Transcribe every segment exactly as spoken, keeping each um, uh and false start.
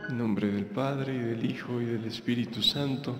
En nombre del Padre, y del Hijo, y del Espíritu Santo.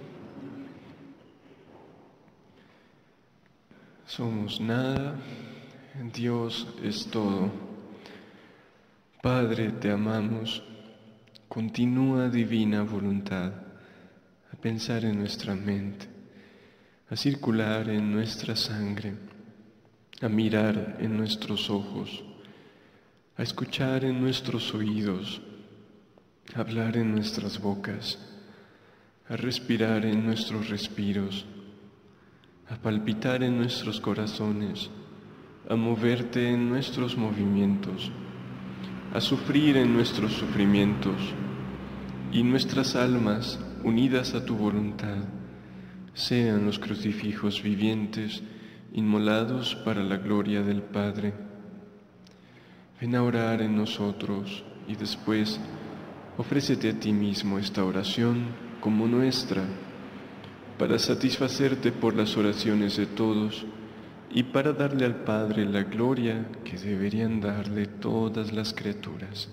Somos nada, Dios es todo. Padre, te amamos. Continúa divina voluntad a pensar en nuestra mente, a circular en nuestra sangre, a mirar en nuestros ojos, a escuchar en nuestros oídos, a hablar en nuestras bocas, a respirar en nuestros respiros, a palpitar en nuestros corazones, a moverte en nuestros movimientos, a sufrir en nuestros sufrimientos, y nuestras almas, unidas a tu voluntad, sean los crucifijos vivientes, inmolados para la gloria del Padre. Ven a orar en nosotros y después ofrécete a ti mismo esta oración como nuestra, para satisfacerte por las oraciones de todos y para darle al Padre la gloria que deberían darle todas las criaturas.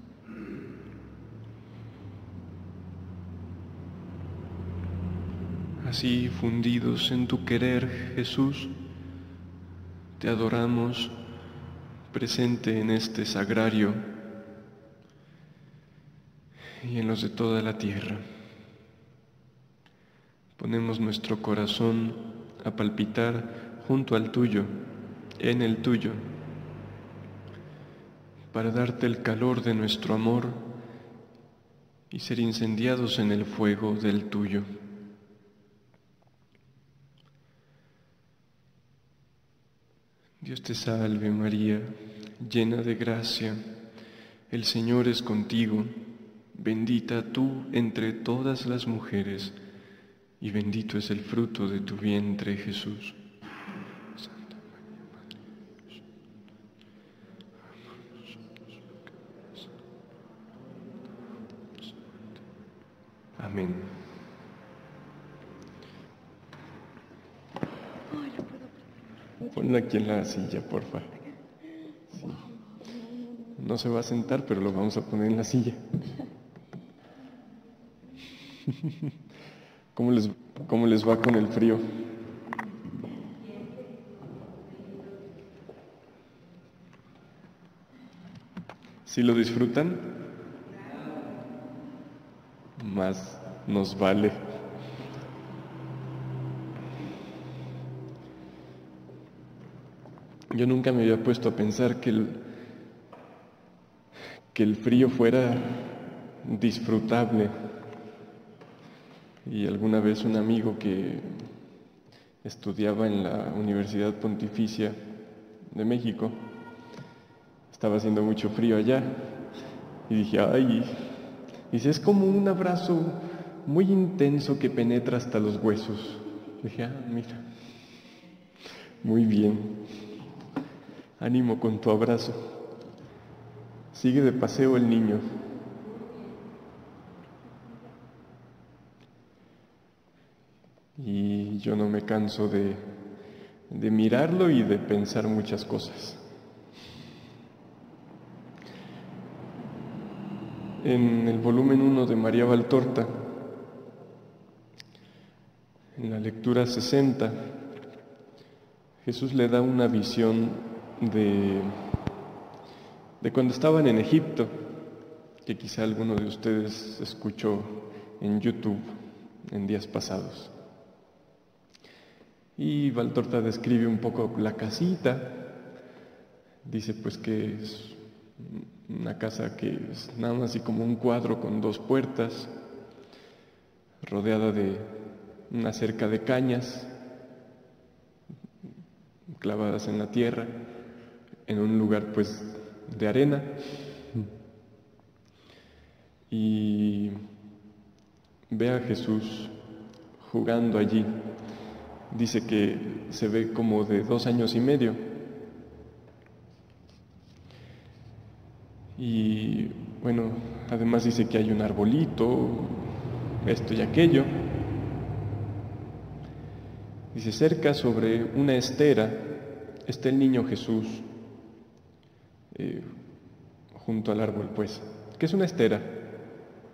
Así, fundidos en tu querer, Jesús, te adoramos presente en este sagrario y en los de toda la tierra. Ponemos nuestro corazón a palpitar junto al tuyo, en el tuyo, para darte el calor de nuestro amor y ser incendiados en el fuego del tuyo. Dios te salve María, llena de gracia, el Señor es contigo, bendita tú entre todas las mujeres, y bendito es el fruto de tu vientre, Jesús. Santa María, Madre de Dios, amén. Ponla aquí en la silla, porfa. Sí. No se va a sentar, pero lo vamos a poner en la silla. ¿Cómo les, cómo les va con el frío? ¿Sí lo disfrutan? Más nos vale. Yo nunca me había puesto a pensar que el, que el frío fuera disfrutable. Y alguna vez un amigo que estudiaba en la Universidad Pontificia de México, estaba haciendo mucho frío allá, y dije, ay, dice, es como un abrazo muy intenso que penetra hasta los huesos. Dije, ah, mira, muy bien. Ánimo con tu abrazo. Sigue de paseo el niño. Y yo no me canso de, de mirarlo y de pensar muchas cosas. En el volumen uno de María Valtorta, en la lectura sesenta, Jesús le da una visión de, de cuando estaban en Egipto, que quizá alguno de ustedes escuchó en YouTube en días pasados. Y Valtorta describe un poco la casita. Dice pues que es una casa que es nada más así como un cuadro con dos puertas, rodeada de una cerca de cañas clavadas en la tierra, en un lugar pues de arena. Y ve a Jesús jugando allí. Dice que se ve como de dos años y medio. Y bueno, además dice que hay un arbolito, esto y aquello. Dice, cerca sobre una estera está el niño Jesús, eh, junto al árbol, pues. ¿Qué es una estera?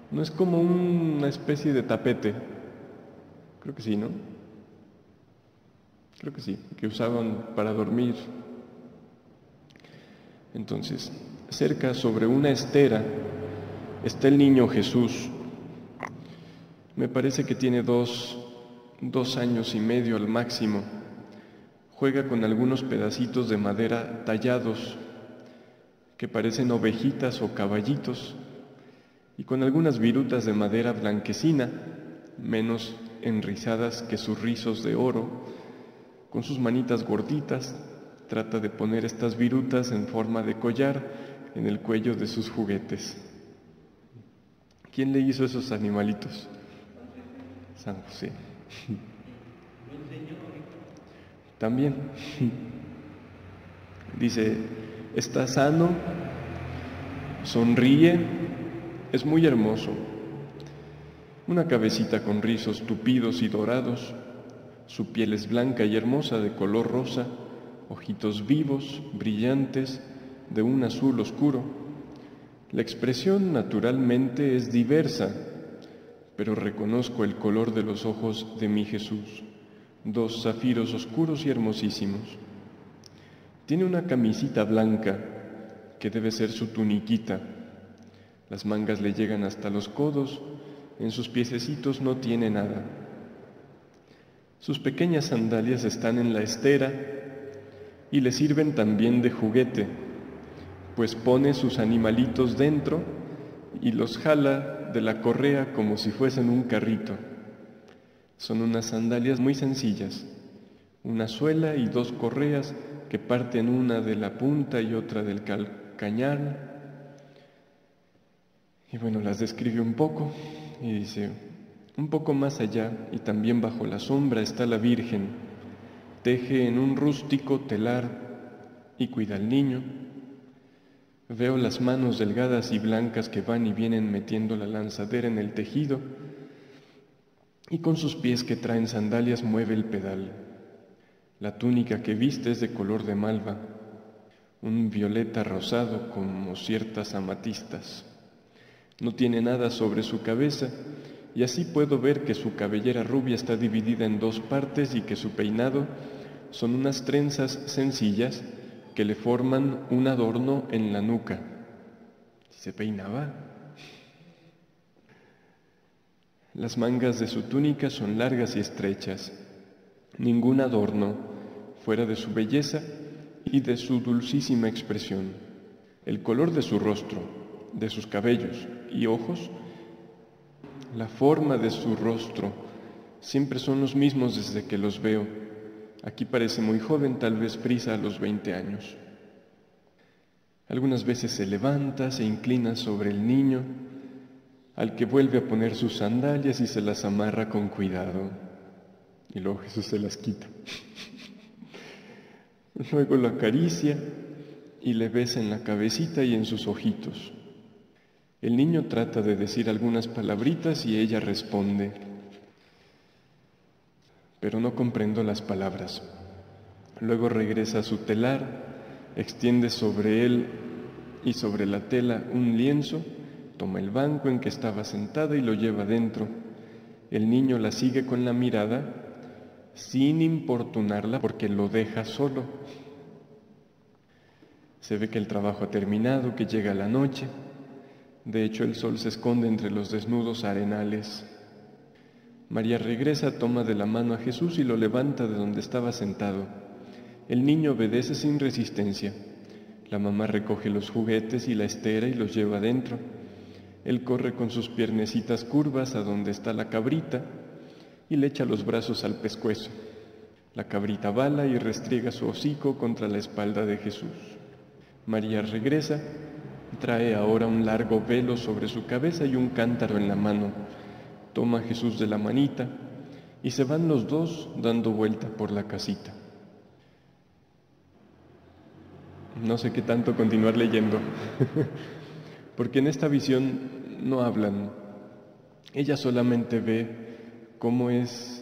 No es como una especie de tapete. Creo que sí, ¿no? Creo que sí, que usaban para dormir. Entonces, cerca, sobre una estera, está el niño Jesús. Me parece que tiene dos, dos años y medio al máximo. Juega con algunos pedacitos de madera tallados que parecen ovejitas o caballitos y con algunas virutas de madera blanquecina, menos enrizadas que sus rizos de oro. Con sus manitas gorditas trata de poner estas virutas en forma de collar en el cuello de sus juguetes. ¿Quién le hizo esos animalitos? San José. También. Dice, está sano, sonríe, es muy hermoso. Una cabecita con rizos tupidos y dorados, su piel es blanca y hermosa de color rosa, ojitos vivos, brillantes, de un azul oscuro. La expresión naturalmente es diversa, pero reconozco el color de los ojos de mi Jesús, dos zafiros oscuros y hermosísimos. Tiene una camisita blanca, que debe ser su tuniquita. Las mangas le llegan hasta los codos, en sus piececitos no tiene nada. Sus pequeñas sandalias están en la estera y le sirven también de juguete, pues pone sus animalitos dentro y los jala de la correa como si fuesen un carrito. Son unas sandalias muy sencillas, una suela y dos correas que parten una de la punta y otra del calcañar. Y bueno, las describe un poco y dice, un poco más allá y también bajo la sombra está la Virgen, teje en un rústico telar y cuida al niño. Veo las manos delgadas y blancas que van y vienen metiendo la lanzadera en el tejido y con sus pies que traen sandalias mueve el pedal. La túnica que viste es de color de malva, un violeta rosado como ciertas amatistas. No tiene nada sobre su cabeza y así puedo ver que su cabellera rubia está dividida en dos partes y que su peinado son unas trenzas sencillas que le forman un adorno en la nuca. ¿Se peinaba? Las mangas de su túnica son largas y estrechas, ningún adorno fuera de su belleza y de su dulcísima expresión. El color de su rostro, de sus cabellos y ojos, la forma de su rostro, siempre son los mismos desde que los veo. Aquí parece muy joven, tal vez frisa a los veinte años. Algunas veces se levanta, se inclina sobre el niño, al que vuelve a poner sus sandalias y se las amarra con cuidado. Y luego Jesús se las quita. Luego lo acaricia y le besa en la cabecita y en sus ojitos. El niño trata de decir algunas palabritas y ella responde, pero no comprendo las palabras. Luego regresa a su telar, extiende sobre él y sobre la tela un lienzo, toma el banco en que estaba sentada y lo lleva dentro. El niño la sigue con la mirada, sin importunarla porque lo deja solo. Se ve que el trabajo ha terminado, que llega la noche. De hecho, el sol se esconde entre los desnudos arenales. María regresa, toma de la mano a Jesús y lo levanta de donde estaba sentado. El niño obedece sin resistencia. La mamá recoge los juguetes y la estera y los lleva adentro. Él corre con sus piernecitas curvas a donde está la cabrita y le echa los brazos al pescuezo. La cabrita bala y restriega su hocico contra la espalda de Jesús. María regresa, trae ahora un largo velo sobre su cabeza y un cántaro en la mano. Toma a Jesús de la manita y se van los dos dando vuelta por la casita. No sé qué tanto continuar leyendo, porque en esta visión no hablan. Ella solamente ve cómo es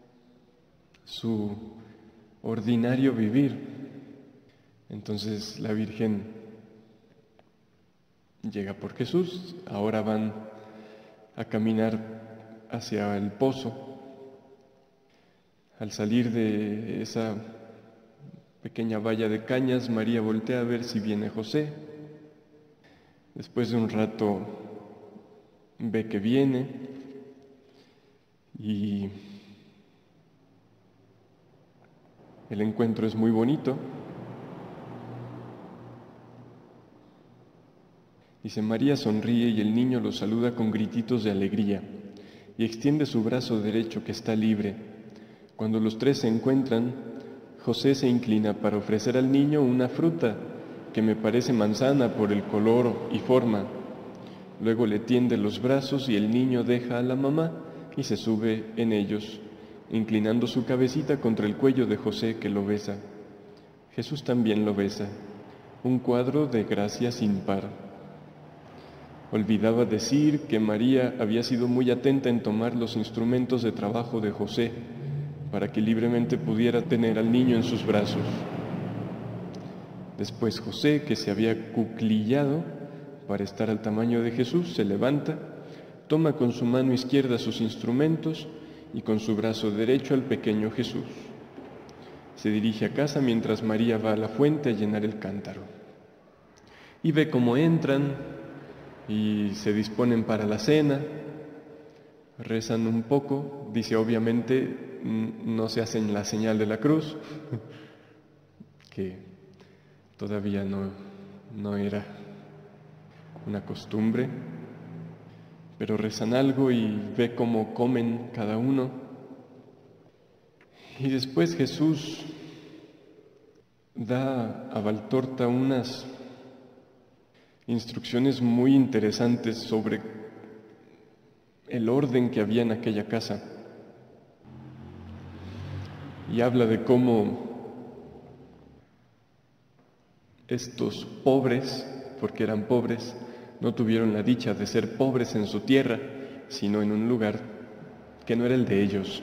su ordinario vivir. Entonces la Virgen llega por Jesús, ahora van a caminar hacia el pozo. Al salir de esa pequeña valla de cañas, María voltea a ver si viene José. Después de un rato ve que viene y el encuentro es muy bonito. Dice, María sonríe y el niño lo saluda con grititos de alegría y extiende su brazo derecho que está libre. Cuando los tres se encuentran, José se inclina para ofrecer al niño una fruta que me parece manzana por el color y forma. Luego le tiende los brazos y el niño deja a la mamá y se sube en ellos, inclinando su cabecita contra el cuello de José que lo besa. Jesús también lo besa, un cuadro de gracia sin par. Olvidaba decir que María había sido muy atenta en tomar los instrumentos de trabajo de José para que libremente pudiera tener al niño en sus brazos. Después José, que se había cuclillado para estar al tamaño de Jesús, se levanta, toma con su mano izquierda sus instrumentos y con su brazo derecho al pequeño Jesús. Se dirige a casa mientras María va a la fuente a llenar el cántaro. Y ve cómo entran y se disponen para la cena, rezan un poco, dice obviamente no se hacen la señal de la cruz, que todavía no, no era una costumbre, pero rezan algo y ve cómo comen cada uno. Y después Jesús da a Valtorta unas instrucciones muy interesantes sobre el orden que había en aquella casa. Y habla de cómo estos pobres, porque eran pobres, no tuvieron la dicha de ser pobres en su tierra, sino en un lugar que no era el de ellos.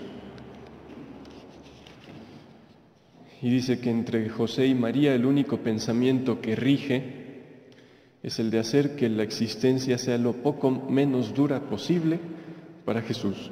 Y dice que entre José y María el único pensamiento que rige es el de hacer que la existencia sea lo poco menos dura posible para Jesús.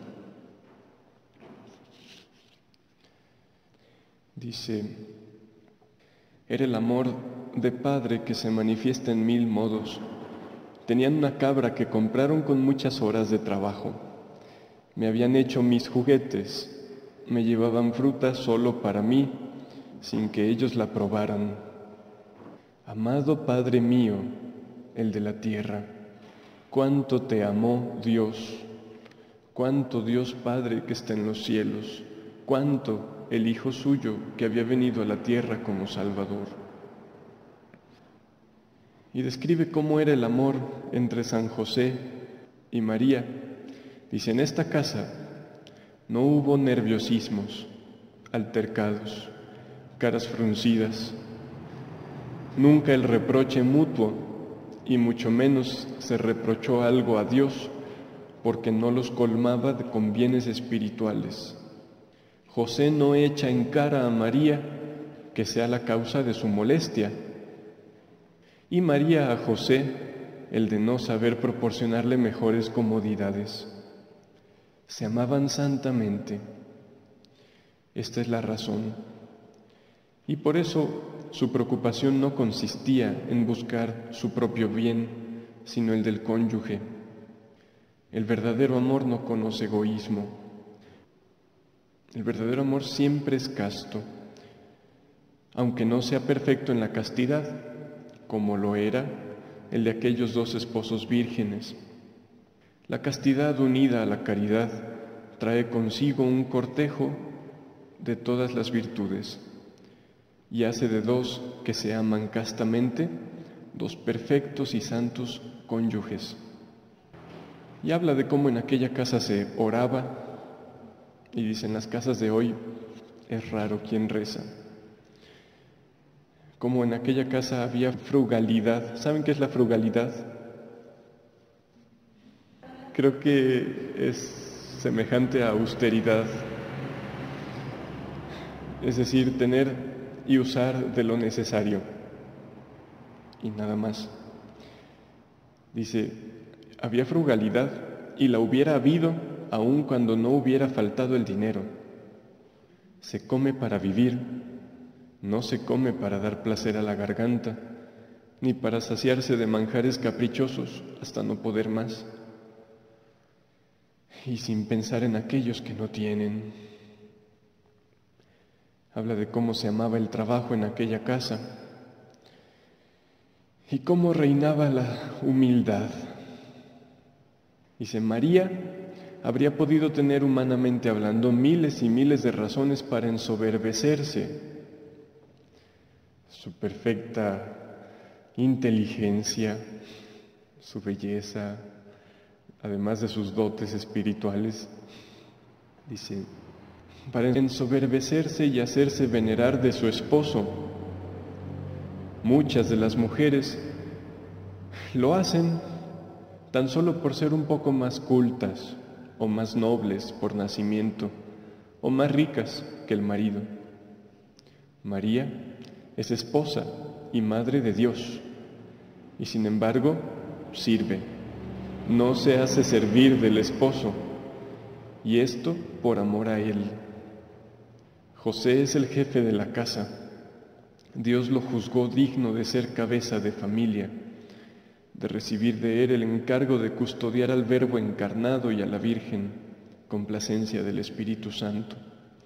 Dice, era el amor de padre que se manifiesta en mil modos. Tenían una cabra que compraron con muchas horas de trabajo. Me habían hecho mis juguetes, me llevaban fruta solo para mí, sin que ellos la probaran. Amado Padre mío, el de la tierra, cuánto te amó Dios, cuánto Dios Padre que está en los cielos, cuánto el Hijo suyo que había venido a la tierra como Salvador. Y describe cómo era el amor entre San José y María. Dice, en esta casa no hubo nerviosismos, altercados, caras fruncidas, nunca el reproche mutuo, y mucho menos se reprochó algo a Dios, porque no los colmaba de con bienes espirituales. José no echa en cara a María que sea la causa de su molestia, y María a José el de no saber proporcionarle mejores comodidades. Se amaban santamente. Esta es la razón. Y por eso su preocupación no consistía en buscar su propio bien, sino el del cónyuge. El verdadero amor no conoce egoísmo. El verdadero amor siempre es casto, aunque no sea perfecto en la castidad, como lo era el de aquellos dos esposos vírgenes. La castidad unida a la caridad trae consigo un cortejo de todas las virtudes y hace de dos que se aman castamente, dos perfectos y santos cónyuges. Y habla de cómo en aquella casa se oraba, y dice, en las casas de hoy es raro quien reza. Como en aquella casa había frugalidad. ¿Saben qué es la frugalidad? Creo que es semejante a austeridad. Es decir, tener y usar de lo necesario y nada más. Dice, había frugalidad y la hubiera habido aun cuando no hubiera faltado el dinero. Se come para vivir, no se come para dar placer a la garganta, ni para saciarse de manjares caprichosos hasta no poder más, y sin pensar en aquellos que no tienen. Habla de cómo se amaba el trabajo en aquella casa y cómo reinaba la humildad. Dice, María habría podido tener humanamente hablando miles y miles de razones para ensoberbecerse. Su perfecta inteligencia, su belleza, además de sus dotes espirituales, dice, para ensoberbecerse y hacerse venerar de su esposo. Muchas de las mujeres lo hacen tan solo por ser un poco más cultas o más nobles por nacimiento o más ricas que el marido. María es esposa y madre de Dios, y sin embargo sirve, no se hace servir del esposo, y esto por amor a él. José es el jefe de la casa. Dios lo juzgó digno de ser cabeza de familia, de recibir de él el encargo de custodiar al Verbo encarnado y a la Virgen, complacencia del Espíritu Santo.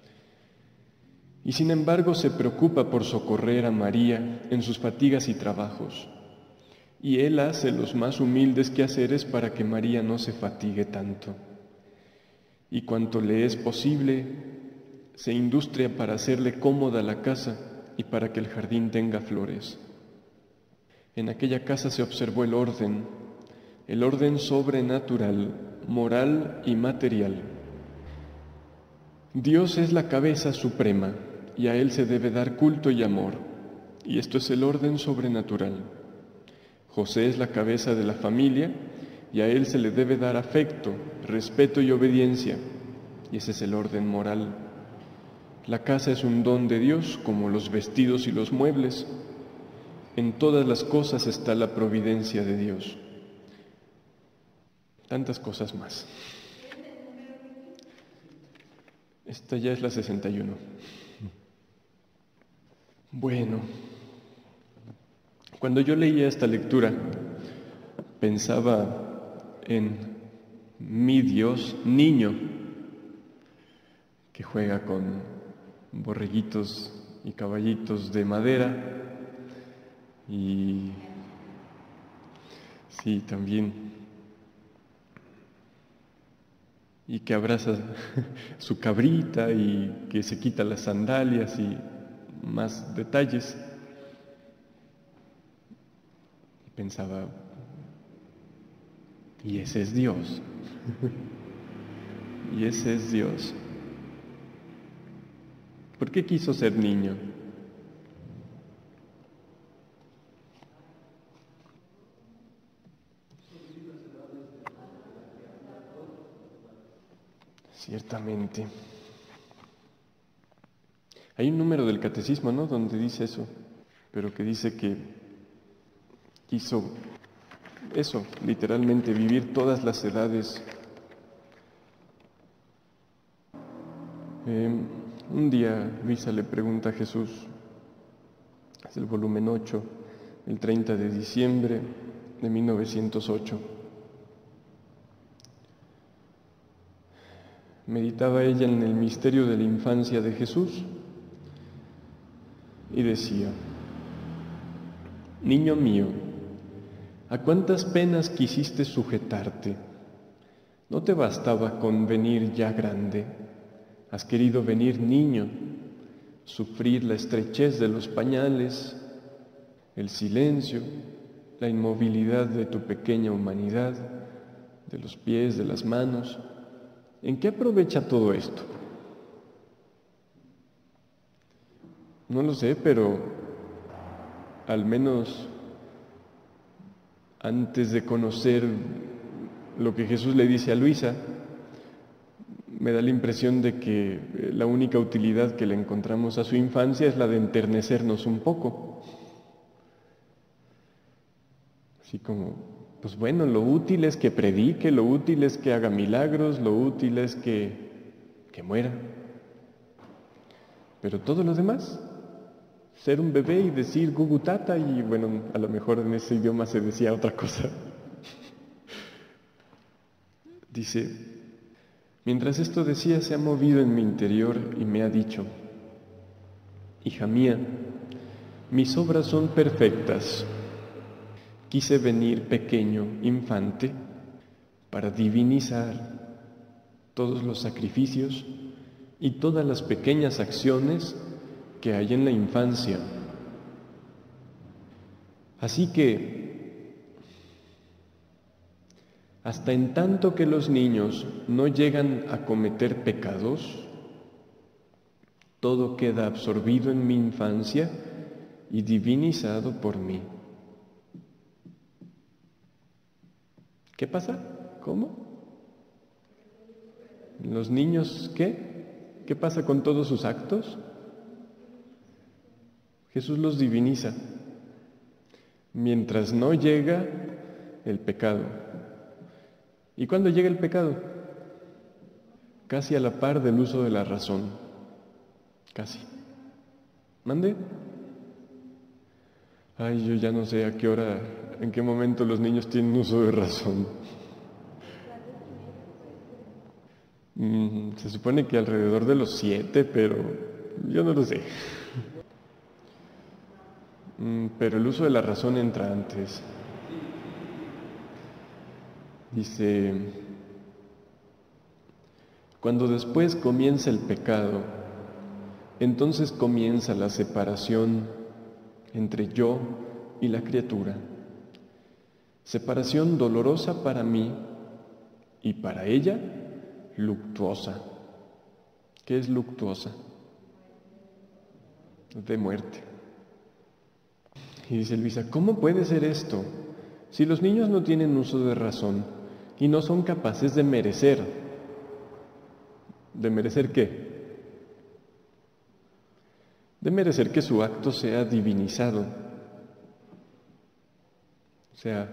Y sin embargo se preocupa por socorrer a María en sus fatigas y trabajos, y él hace los más humildes quehaceres para que María no se fatigue tanto. Y cuanto le es posible, se industria para hacerle cómoda la casa y para que el jardín tenga flores. En aquella casa se observó el orden, el orden sobrenatural, moral y material. Dios es la cabeza suprema y a Él se debe dar culto y amor, y esto es el orden sobrenatural. José es la cabeza de la familia y a Él se le debe dar afecto, respeto y obediencia, y ese es el orden moral. La casa es un don de Dios, como los vestidos y los muebles. En todas las cosas está la providencia de Dios. Tantas cosas más. Esta ya es la sesenta y uno. Bueno, cuando yo leía esta lectura, pensaba en mi Dios niño, que juega con borreguitos y caballitos de madera, y sí, también, y que abraza su cabrita y que se quita las sandalias y más detalles. Y pensaba, y ese es Dios, y ese es Dios. ¿Por qué quiso ser niño? Ciertamente. Hay un número del catecismo, ¿no?, donde dice eso, pero que dice que quiso eso, literalmente, vivir todas las edades. Eh, un día Luisa le pregunta a Jesús, es el volumen ocho, el treinta de diciembre de mil novecientos ocho. Meditaba ella en el misterio de la infancia de Jesús y decía, niño mío, ¿a cuántas penas quisiste sujetarte? ¿No te bastaba con venir ya grande? Has querido venir niño, sufrir la estrechez de los pañales, el silencio, la inmovilidad de tu pequeña humanidad, de los pies, de las manos. ¿En qué aprovecha todo esto? No lo sé, pero al menos antes de conocer lo que Jesús le dice a Luisa, me da la impresión de que la única utilidad que le encontramos a su infancia es la de enternecernos un poco. Así como Pues bueno, lo útil es que predique, lo útil es que haga milagros, lo útil es que, que muera. Pero todo lo demás, ser un bebé y decir gugutata, y bueno, a lo mejor en ese idioma se decía otra cosa. Dice, mientras esto decía, se ha movido en mi interior y me ha dicho, hija mía, mis obras son perfectas. Quise venir pequeño, infante, para divinizar todos los sacrificios y todas las pequeñas acciones que hay en la infancia. Así que, hasta en tanto que los niños no llegan a cometer pecados, todo queda absorbido en mi infancia y divinizado por mí. ¿Qué pasa? ¿Cómo? ¿Los niños qué? ¿Qué pasa con todos sus actos? Jesús los diviniza. Mientras no llega el pecado. ¿Y cuándo llega el pecado? Casi a la par del uso de la razón. Casi. ¿Mande? Ay, yo ya no sé a qué hora, en qué momento los niños tienen uso de razón. Mm, se supone que alrededor de los siete, pero yo no lo sé. Mm, pero el uso de la razón entra antes. Dice, cuando después comienza el pecado, entonces comienza la separación entre yo y la criatura. Separación dolorosa para mí y para ella, luctuosa. ¿Qué es luctuosa? De muerte. Y dice Luisa, ¿cómo puede ser esto? Si los niños no tienen uso de razón y no son capaces de merecer. ¿De merecer qué? De merecer que su acto sea divinizado. O sea,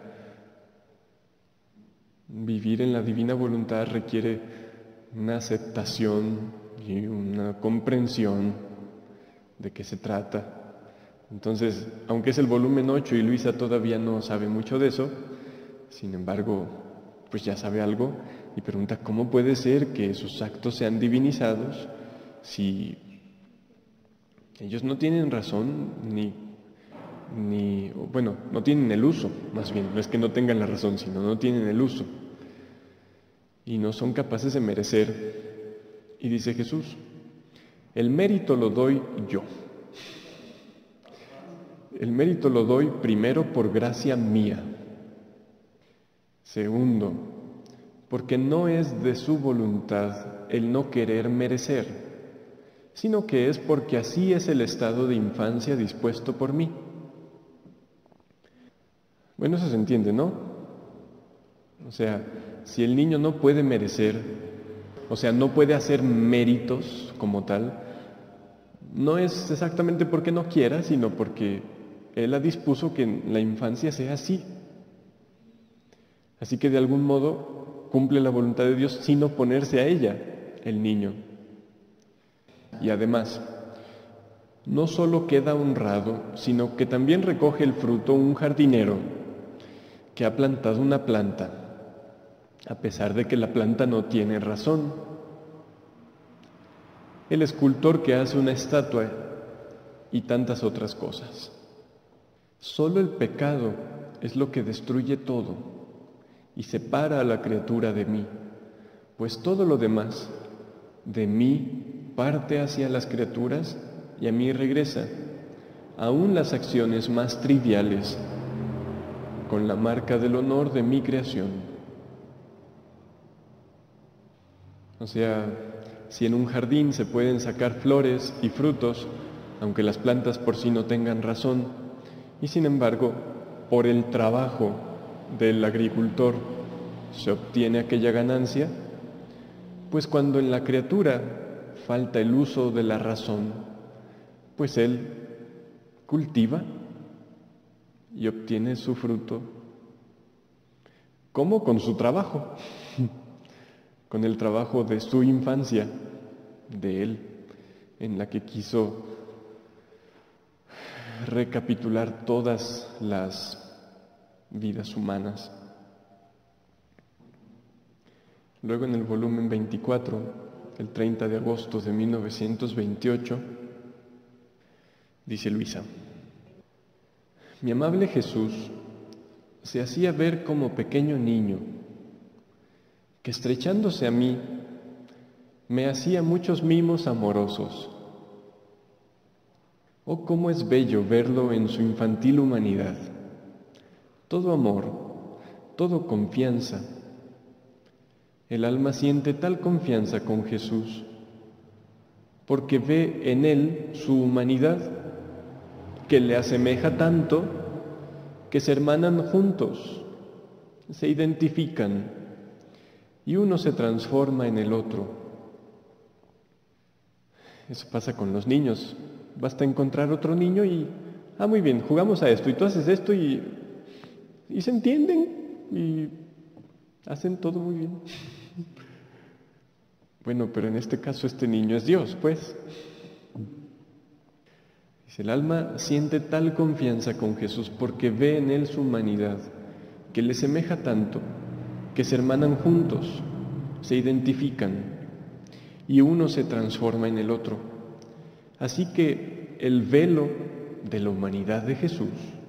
vivir en la divina voluntad requiere una aceptación y una comprensión de qué se trata. Entonces, aunque es el volumen ocho y Luisa todavía no sabe mucho de eso, sin embargo, pues ya sabe algo y pregunta, ¿cómo puede ser que sus actos sean divinizados si ellos no tienen razón ni, ni, bueno, no tienen el uso, más bien, no es que no tengan la razón, sino no tienen el uso y no son capaces de merecer? Y dice Jesús, el mérito lo doy yo. El mérito lo doy primero por gracia mía. Segundo, porque no es de su voluntad el no querer merecer, sino que es porque así es el estado de infancia dispuesto por mí. Bueno, eso se entiende, ¿no? O sea, si el niño no puede merecer, o sea, no puede hacer méritos como tal, no es exactamente porque no quiera, sino porque Él ha dispuso que en la infancia sea así. Así que de algún modo cumple la voluntad de Dios sin oponerse a ella, el niño. Y además, no solo queda honrado, sino que también recoge el fruto un jardinero que ha plantado una planta, a pesar de que la planta no tiene razón. El escultor que hace una estatua y tantas otras cosas. Solo el pecado es lo que destruye todo y separa a la criatura de mí, pues todo lo demás de mí parte hacia las criaturas y a mí regresa, aún las acciones más triviales, con la marca del honor de mi creación. O sea, si en un jardín se pueden sacar flores y frutos, aunque las plantas por sí no tengan razón, y sin embargo, por el trabajo del agricultor se obtiene aquella ganancia, pues cuando en la criatura falta el uso de la razón, pues él cultiva y obtiene su fruto ¿Cómo? Con su trabajo, con el trabajo de su infancia, de él, en la que quiso recapitular todas las vidas humanas. Luego en el volumen veinticuatro, el treinta de agosto de mil novecientos veintiocho, dice Luisa: mi amable Jesús se hacía ver como pequeño niño, que estrechándose a mí, me hacía muchos mimos amorosos. Oh, cómo es bello verlo en su infantil humanidad. Todo amor, todo confianza. El alma siente tal confianza con Jesús, porque ve en él su humanidad, que le asemeja tanto que se hermanan juntos, se identifican, y uno se transforma en el otro. Eso pasa con los niños. Basta encontrar otro niño y, ah, muy bien, jugamos a esto, y tú haces esto, y, y se entienden, y hacen todo muy bien. Bueno, pero en este caso este niño es Dios, pues. Dice, el alma siente tal confianza con Jesús porque ve en él su humanidad, que le semeja tanto, que se hermanan juntos, se identifican, y uno se transforma en el otro. Así que el velo de la humanidad de Jesús,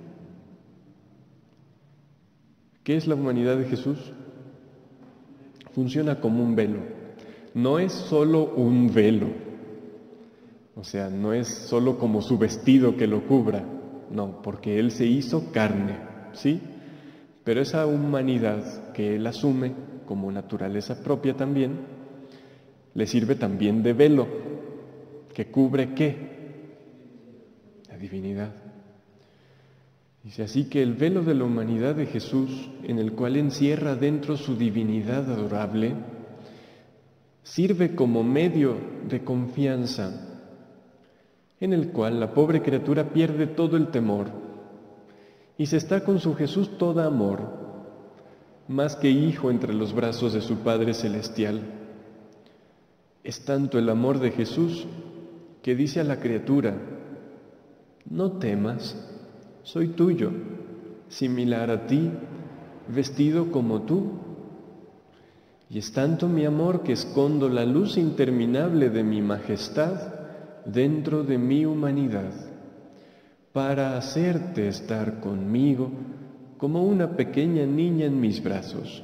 ¿qué es la humanidad de Jesús? Funciona como un velo. No es solo un velo, o sea, no es solo como su vestido que lo cubra, no, porque Él se hizo carne, ¿sí? Pero esa humanidad que Él asume como naturaleza propia también, le sirve también de velo, que cubre ¿qué? La divinidad. Dice así que el velo de la humanidad de Jesús, en el cual encierra dentro su divinidad adorable, sirve como medio de confianza, en el cual la pobre criatura pierde todo el temor y se está con su Jesús toda amor, más que hijo entre los brazos de su Padre Celestial. Es tanto el amor de Jesús que dice a la criatura: no temas, soy tuyo, similar a ti, vestido como tú. Y es tanto mi amor que escondo la luz interminable de mi majestad dentro de mi humanidad, para hacerte estar conmigo como una pequeña niña en mis brazos.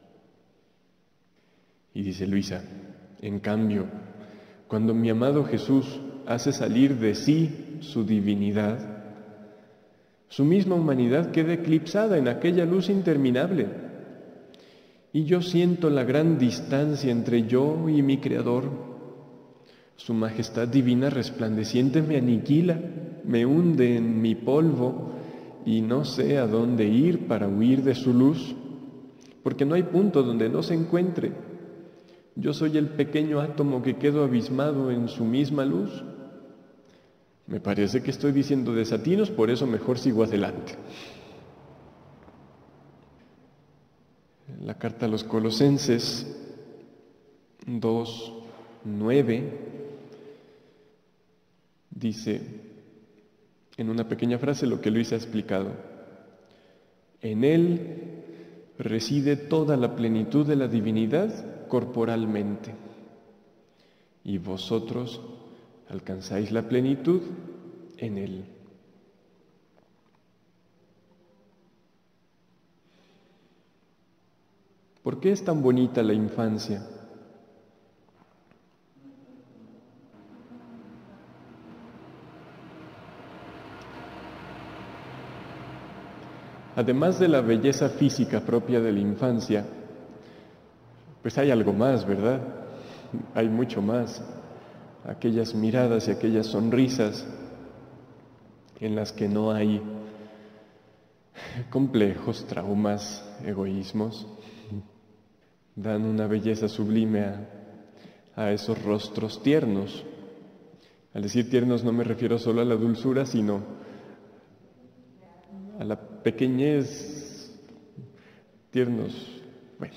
Y dice Luisa, en cambio, cuando mi amado Jesús hace salir de sí su divinidad, su misma humanidad queda eclipsada en aquella luz interminable. Y yo siento la gran distancia entre yo y mi Creador. Su majestad divina resplandeciente me aniquila, me hunde en mi polvo y no sé a dónde ir para huir de su luz, porque no hay punto donde no se encuentre. Yo soy el pequeño átomo que quedo abismado en su misma luz. Me parece que estoy diciendo desatinos, por eso mejor sigo adelante. La carta a los Colosenses dos, nueve dice en una pequeña frase lo que Luis ha explicado. En Él reside toda la plenitud de la divinidad corporalmente, y vosotros alcanzáis la plenitud en Él. ¿Por qué es tan bonita la infancia? Además de la belleza física propia de la infancia, pues hay algo más, ¿verdad? Hay mucho más. Aquellas miradas y aquellas sonrisas en las que no hay complejos, traumas, egoísmos, dan una belleza sublime a, a esos rostros tiernos. Al decir tiernos no me refiero solo a la dulzura, sino a la pequeñez. tiernos. Bueno.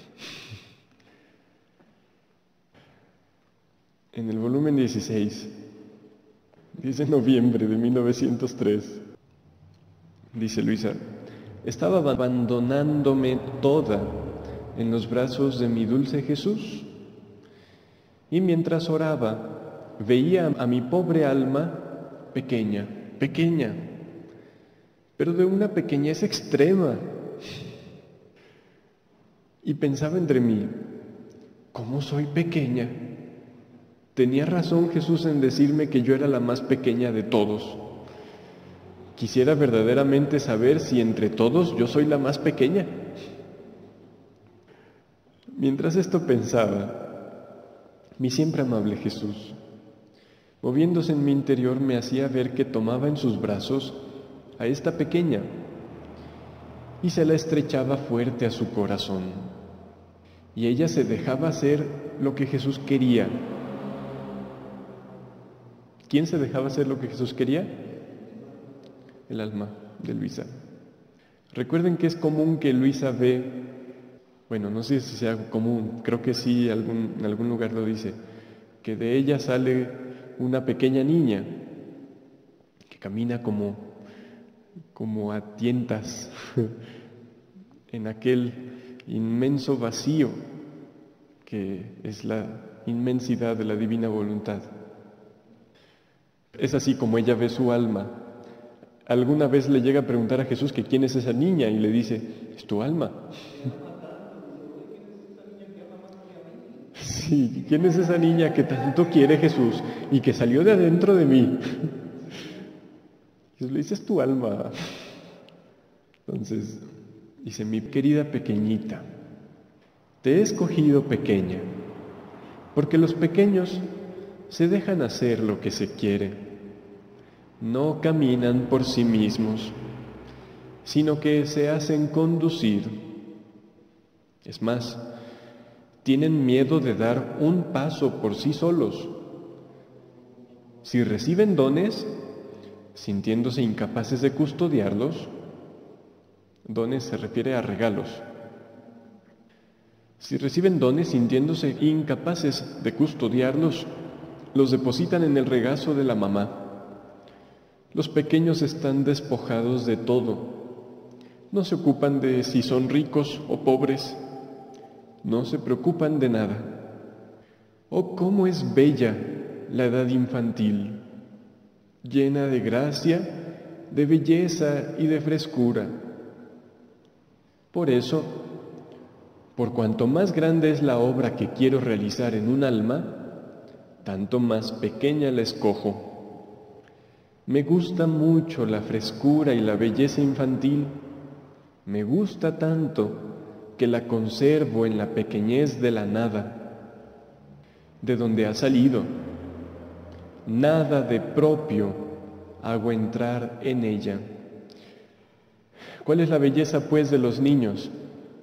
En el volumen dieciséis, diez de noviembre de mil novecientos tres, dice Luisa: estaba abandonándome toda en los brazos de mi dulce Jesús, y mientras oraba veía a mi pobre alma pequeña, pequeña, pero de una pequeñez extrema, y pensaba entre mí: ¿cómo soy pequeña? Tenía razón Jesús en decirme que yo era la más pequeña de todos. Quisiera verdaderamente saber si entre todos yo soy la más pequeña. Mientras esto pensaba, mi siempre amable Jesús, moviéndose en mi interior, me hacía ver que tomaba en sus brazos a esta pequeña y se la estrechaba fuerte a su corazón. Y ella se dejaba hacer lo que Jesús quería. ¿Quién se dejaba hacer lo que Jesús quería? El alma de Luisa. Recuerden que es común que Luisa ve, bueno, no sé si sea común, creo que sí, algún, en algún lugar lo dice, que de ella sale una pequeña niña que camina como, como a tientas en aquel inmenso vacío que es la inmensidad de la divina voluntad. Es así como ella ve su alma. Alguna vez le llega a preguntar a Jesús que quién es esa niña y le dice: es tu alma. Sí, ¿quién es esa niña que tanto quiere Jesús y que salió de adentro de mí? Jesús le dice: es tu alma. Entonces dice: mi querida pequeñita, te he escogido pequeña, porque los pequeños se dejan hacer lo que se quiere. No caminan por sí mismos, sino que se hacen conducir. Es más, tienen miedo de dar un paso por sí solos. Si reciben dones, sintiéndose incapaces de custodiarlos, dones se refiere a regalos. Si reciben dones sintiéndose incapaces de custodiarlos, los depositan en el regazo de la mamá. Los pequeños están despojados de todo. No se ocupan de si son ricos o pobres. No se preocupan de nada. Oh, cómo es bella la edad infantil, llena de gracia, de belleza y de frescura. Por eso, por cuanto más grande es la obra que quiero realizar en un alma, tanto más pequeña la escojo. Me gusta mucho la frescura y la belleza infantil. Me gusta tanto que la conservo en la pequeñez de la nada, de donde ha salido. Nada de propio hago entrar en ella. ¿Cuál es la belleza, pues, de los niños?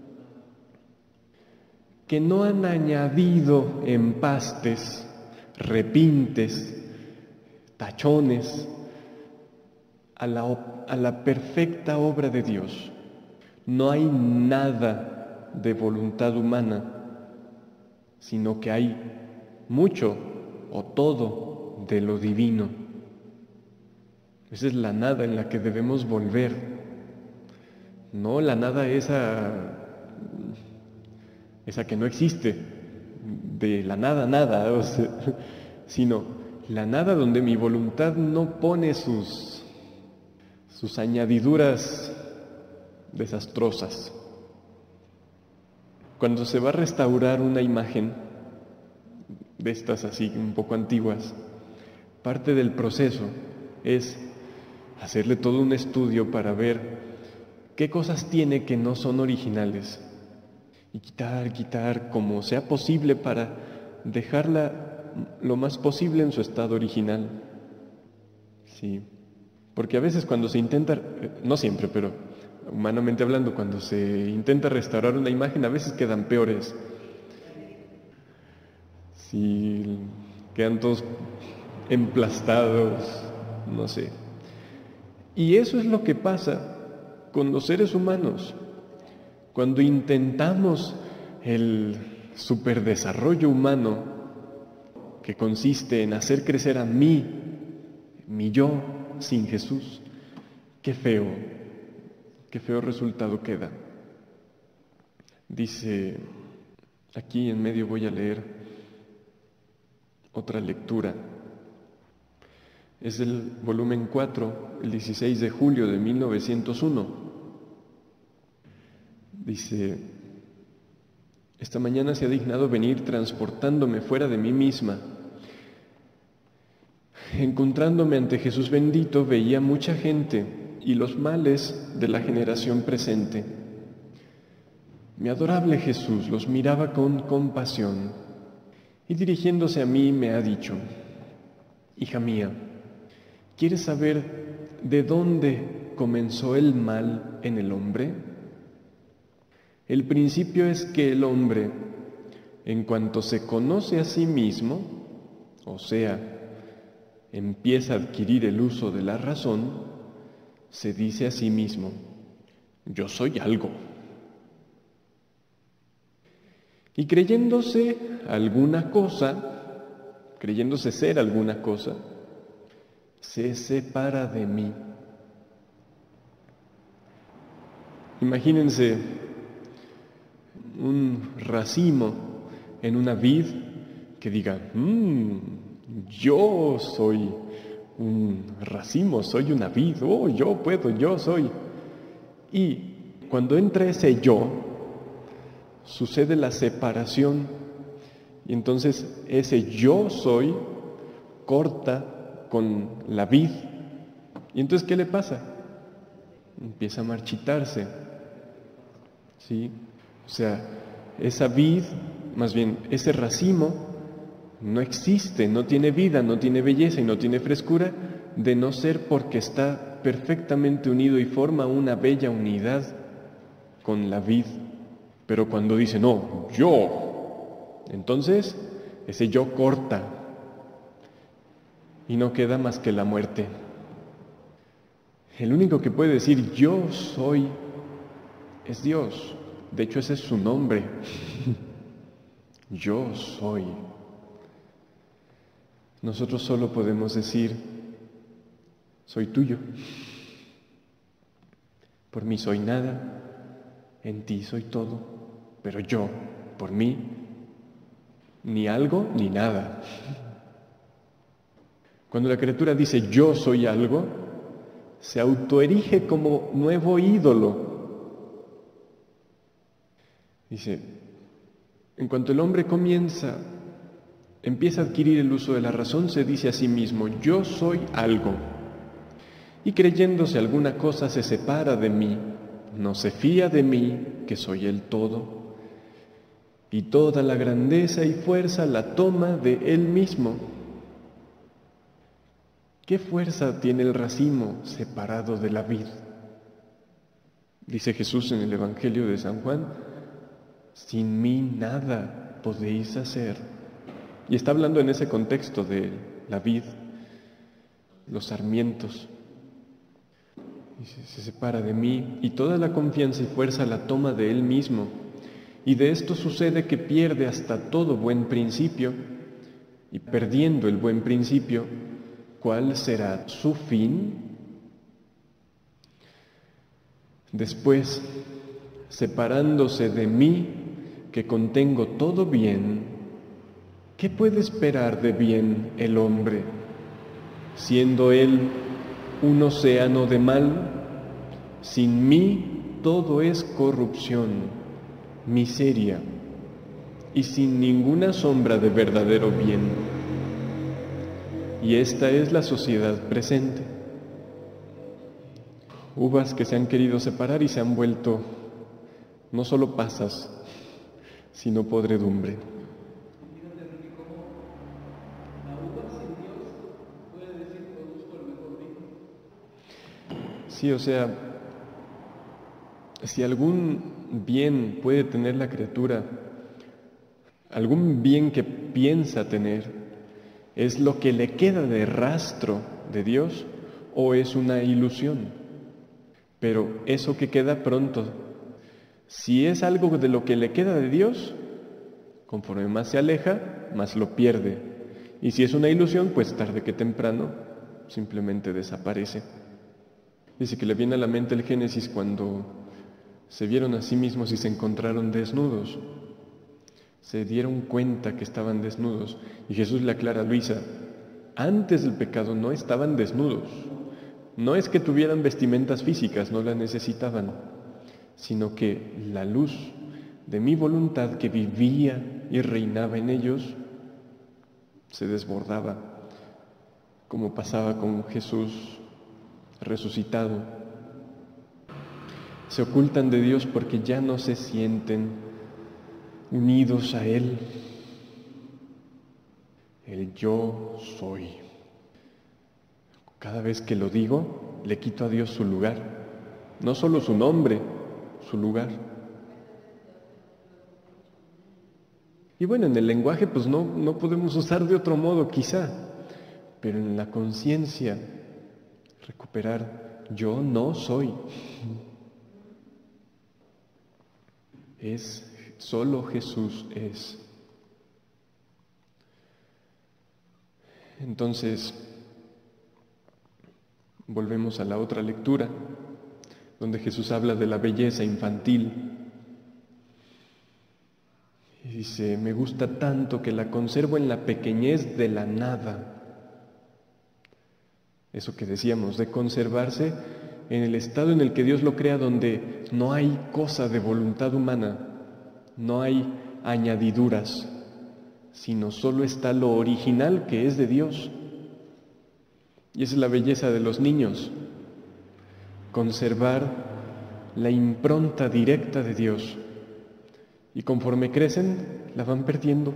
Que no han añadido empastes, repintes, tachones a la, a la perfecta obra de Dios. No hay nada de voluntad humana, sino que hay mucho o todo de lo divino. Esa es la nada en la que debemos volver. No la nada esa, esa que no existe, de la nada nada, o sea, sino la nada donde mi voluntad no pone sus, sus añadiduras desastrosas. Cuando se va a restaurar una imagen de estas así un poco antiguas, parte del proceso es hacerle todo un estudio para ver qué cosas tiene que no son originales y quitar, quitar como sea posible para dejarla lo más posible en su estado original. Sí, porque a veces cuando se intenta, no siempre, pero humanamente hablando, cuando se intenta restaurar una imagen, a veces quedan peores. Sí, quedan todos emplastados, no sé. Y eso es lo que pasa con los seres humanos. cuando intentamos el superdesarrollo humano, que consiste en hacer crecer a mí, mi yo, sin Jesús, qué feo, qué feo resultado queda. Dice, aquí en medio voy a leer otra lectura. Es el volumen cuatro, el dieciséis de julio de mil novecientos uno. Dice, esta mañana se ha dignado venir transportándome fuera de mí misma. Encontrándome ante Jesús bendito, veía mucha gente y los males de la generación presente. Mi adorable Jesús los miraba con compasión y dirigiéndose a mí me ha dicho, hija mía, ¿quieres saber de dónde comenzó el mal en el hombre? El principio es que el hombre, en cuanto se conoce a sí mismo, o sea, empieza a adquirir el uso de la razón, se dice a sí mismo, yo soy algo. Y creyéndose alguna cosa, creyéndose ser alguna cosa, se separa de mí. Imagínense un racimo en una vid que diga, mmm, yo soy un racimo, soy una vid, oh, yo puedo, yo soy. Y cuando entra ese yo, sucede la separación y entonces ese yo soy corta con la vid. ¿Y entonces qué le pasa? Empieza a marchitarse, ¿sí? O sea, esa vid, más bien ese racimo, no existe, no tiene vida, no tiene belleza y no tiene frescura, de no ser porque está perfectamente unido y forma una bella unidad con la vid. Pero cuando dice, no, yo, entonces ese yo corta y no queda más que la muerte. El único que puede decir yo soy es Dios. De hecho, ese es su nombre. Yo soy. Nosotros solo podemos decir, soy tuyo. Por mí soy nada, en ti soy todo. Pero yo, por mí, ni algo ni nada. Cuando la criatura dice yo soy algo, se autoerige como nuevo ídolo. Dice, en cuanto el hombre comienza, empieza a adquirir el uso de la razón, se dice a sí mismo, yo soy algo. Y creyéndose alguna cosa se separa de mí, no se fía de mí, que soy el todo. Y toda la grandeza y fuerza la toma de él mismo. ¿Qué fuerza tiene el racimo separado de la vid? Dice Jesús en el Evangelio de San Juan, sin mí nada podéis hacer. Y está hablando en ese contexto de la vid, los sarmientos. Dice, se separa de mí y toda la confianza y fuerza la toma de él mismo. Y de esto sucede que pierde hasta todo buen principio, y perdiendo el buen principio, ¿cuál será su fin? Después, separándose de mí, que contengo todo bien, ¿qué puede esperar de bien el hombre? Siendo él un océano de mal, sin mí todo es corrupción, miseria y sin ninguna sombra de verdadero bien. Y esta es la sociedad presente. Uvas que se han querido separar y se han vuelto no solo pasas, sino podredumbre. Sí, o sea, si algún bien puede tener la criatura, algún bien que piensa tener, ¿es lo que le queda de rastro de Dios o es una ilusión? Pero eso que queda pronto Si es algo de lo que le queda de Dios, conforme más se aleja, más lo pierde. Y si es una ilusión, pues tarde que temprano simplemente desaparece. Dice que le viene a la mente el Génesis cuando se vieron a sí mismos y se encontraron desnudos. Se dieron cuenta que estaban desnudos. Y Jesús le aclara a Luisa, antes del pecado no estaban desnudos. No es que tuvieran vestimentas físicas, no las necesitaban, sino que la luz de mi voluntad que vivía y reinaba en ellos se desbordaba, como pasaba con Jesús resucitado. Se ocultan de Dios porque ya no se sienten unidos a Él. El yo soy. Cada vez que lo digo, le quito a Dios su lugar. No solo su nombre, su lugar. Y bueno, en el lenguaje pues no, no podemos usar de otro modo quizá, pero en la conciencia recuperar yo no soy. Es solo Jesús es. Entonces, volvemos a la otra lectura, donde Jesús habla de la belleza infantil. Y dice, me gusta tanto que la conservo en la pequeñez de la nada. Eso que decíamos, de conservarse en el estado en el que Dios lo crea, donde no hay cosa de voluntad humana, no hay añadiduras, sino solo está lo original que es de Dios. Y esa es la belleza de los niños, conservar la impronta directa de Dios. Y conforme crecen, la van perdiendo.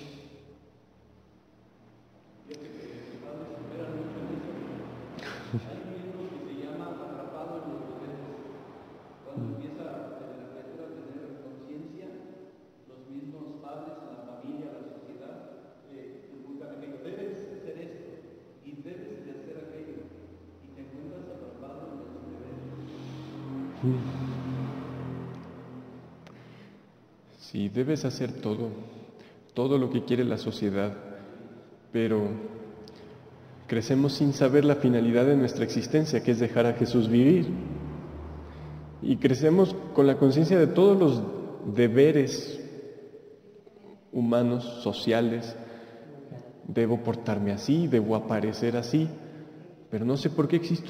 Sí, debes hacer todo, todo lo que quiere la sociedad, pero crecemos sin saber la finalidad de nuestra existencia, que es dejar a Jesús vivir. Y crecemos con la conciencia de todos los deberes humanos, sociales. Debo portarme así, debo aparecer así, pero no sé por qué existo.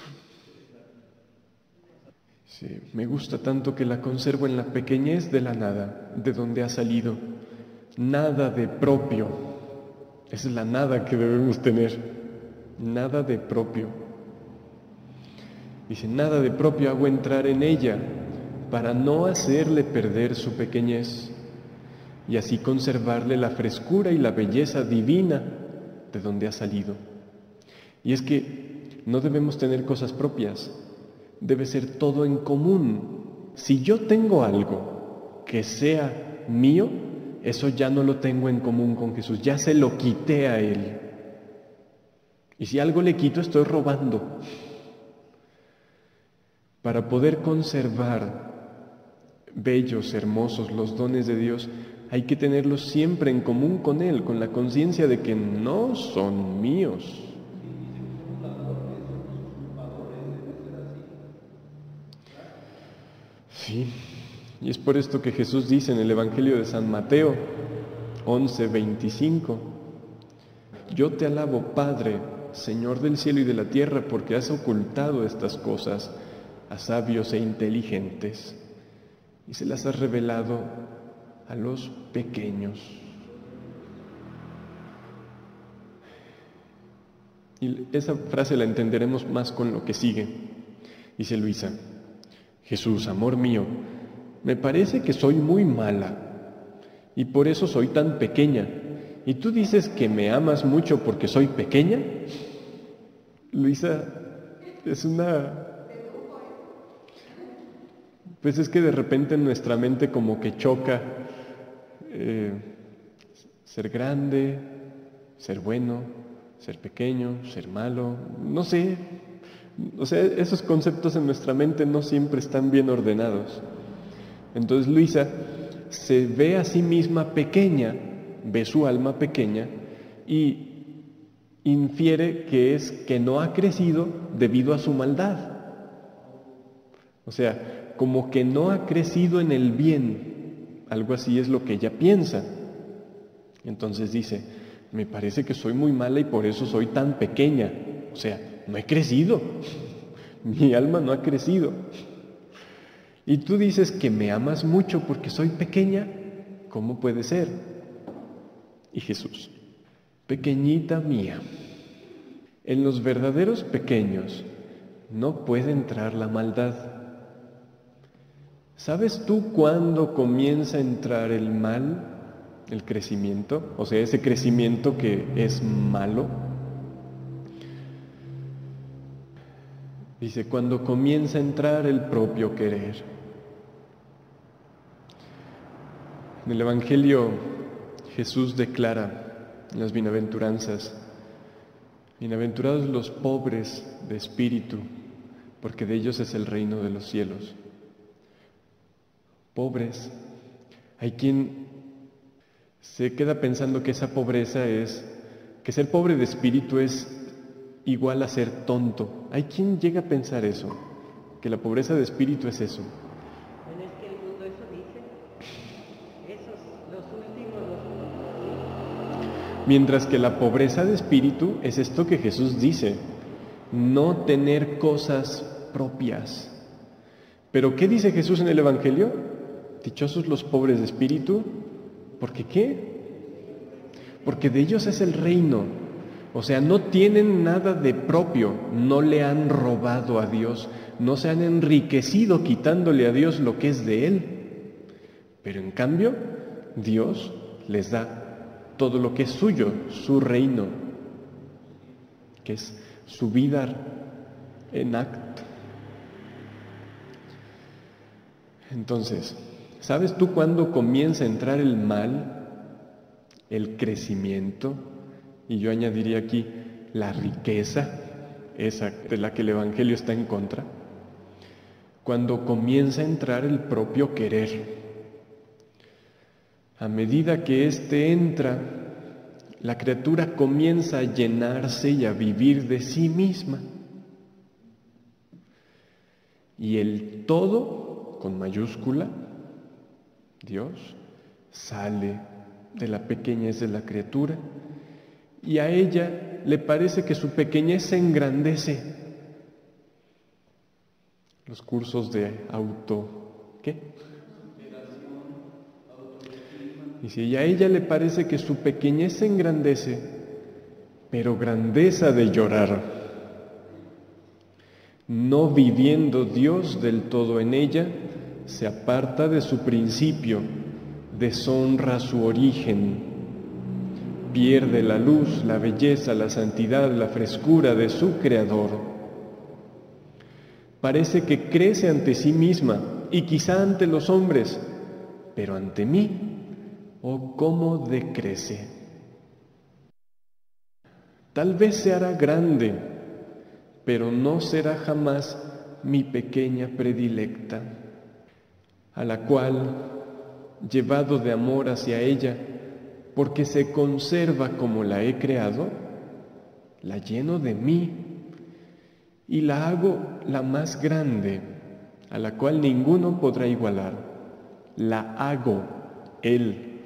Sí, me gusta tanto que la conservo en la pequeñez de la nada, de donde ha salido. Nada de propio. Esa es la nada que debemos tener. Nada de propio. Dice, nada de propio hago entrar en ella para no hacerle perder su pequeñez y así conservarle la frescura y la belleza divina de donde ha salido. Y es que no debemos tener cosas propias. Debe ser todo en común. Si yo tengo algo que sea mío, eso ya no lo tengo en común con Jesús, ya se lo quité a Él. Y si algo le quito, estoy robando. Para poder conservar bellos, hermosos los dones de Dios, hay que tenerlos siempre en común con Él, con la conciencia de que no son míos. Sí, y es por esto que Jesús dice en el Evangelio de San Mateo once, veinticinco, yo te alabo, Padre, Señor del cielo y de la tierra, porque has ocultado estas cosas a sabios e inteligentes y se las has revelado a los pequeños. Y esa frase la entenderemos más con lo que sigue. Dice Luisa, Jesús, amor mío, me parece que soy muy mala y por eso soy tan pequeña. ¿Y tú dices que me amas mucho porque soy pequeña? Luisa, es una... Pues es que de repente en nuestra mente como que choca eh, ser grande, ser bueno, ser pequeño, ser malo, no sé. O sea, esos conceptos en nuestra mente no siempre están bien ordenados. Entonces Luisa se ve a sí misma pequeña, ve su alma pequeña y infiere que es que no ha crecido debido a su maldad. O sea, como que no ha crecido en el bien. Algo así es lo que ella piensa. Entonces dice, me parece que soy muy mala y por eso soy tan pequeña. O sea, no he crecido. Mi alma no ha crecido. Y tú dices que me amas mucho porque soy pequeña. ¿Cómo puede ser? Y Jesús, pequeñita mía, en los verdaderos pequeños no puede entrar la maldad. ¿Sabes tú cuándo comienza a entrar el mal, el crecimiento? O sea, ese crecimiento que es malo. Dice, cuando comienza a entrar el propio querer. En el Evangelio Jesús declara en las bienaventuranzas, bienaventurados los pobres de espíritu, porque de ellos es el reino de los cielos. Pobres. Hay quien se queda pensando que esa pobreza es, que ser pobre de espíritu es igual a ser tonto. Hay quien llega a pensar eso, que la pobreza de espíritu es eso. Bueno, es que el mundo eso dice, esos, los últimos, los últimos. Mientras que la pobreza de espíritu es esto que Jesús dice, no tener cosas propias. ¿Pero qué dice Jesús en el Evangelio? Dichosos los pobres de espíritu, ¿por qué qué? Porque de ellos es el reino. O sea, no tienen nada de propio, no le han robado a Dios, no se han enriquecido quitándole a Dios lo que es de Él. Pero en cambio, Dios les da todo lo que es suyo, su reino, que es su vida en acto. Entonces, ¿sabes tú cuándo comienza a entrar el mal, el crecimiento? Y yo añadiría aquí la riqueza, esa de la que el Evangelio está en contra. Cuando comienza a entrar el propio querer. A medida que éste entra, la criatura comienza a llenarse y a vivir de sí misma. Y el todo, con mayúscula, Dios, sale de la pequeñez de la criatura y a ella le parece que su pequeñez se engrandece. Los cursos de auto, ¿qué? Y si a ella le parece que su pequeñez se engrandece, pero grandeza de llorar, no viviendo Dios del todo en ella, se aparta de su principio, deshonra su origen, pierde la luz, la belleza, la santidad, la frescura de su Creador. Parece que crece ante sí misma y quizá ante los hombres, pero ante mí, oh, cómo decrece. Tal vez se hará grande, pero no será jamás mi pequeña predilecta, a la cual, llevado de amor hacia ella, porque se conserva como la he creado, la lleno de mí y la hago la más grande, a la cual ninguno podrá igualar. La hago Él.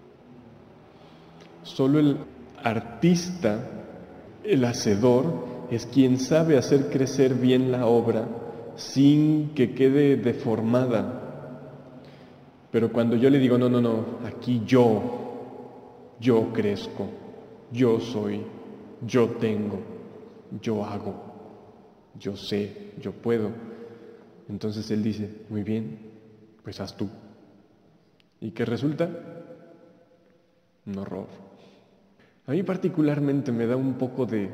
Solo el artista, el hacedor, es quien sabe hacer crecer bien la obra sin que quede deformada. Pero cuando yo le digo, no, no, no, aquí yo, yo crezco, yo soy, yo tengo, yo hago, yo sé, yo puedo. Entonces él dice, muy bien, pues haz tú. ¿Y qué resulta? Un horror. A mí particularmente me da un poco de,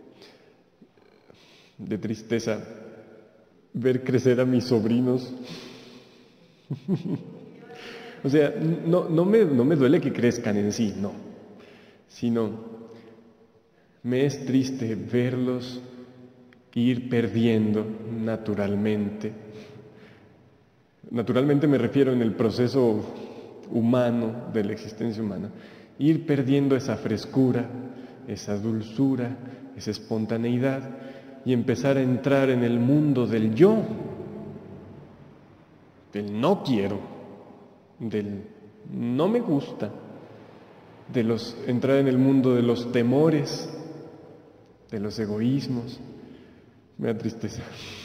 de tristeza ver crecer a mis sobrinos. O sea, no, no, me, no me duele que crezcan en sí, no, sino me es triste verlos ir perdiendo naturalmente Naturalmente me refiero en el proceso humano de la existencia humana, ir perdiendo esa frescura, esa dulzura, esa espontaneidad y empezar a entrar en el mundo del yo, del no quiero, del no me gusta, de los entrar en el mundo de los temores, de los egoísmos. Me da tristeza.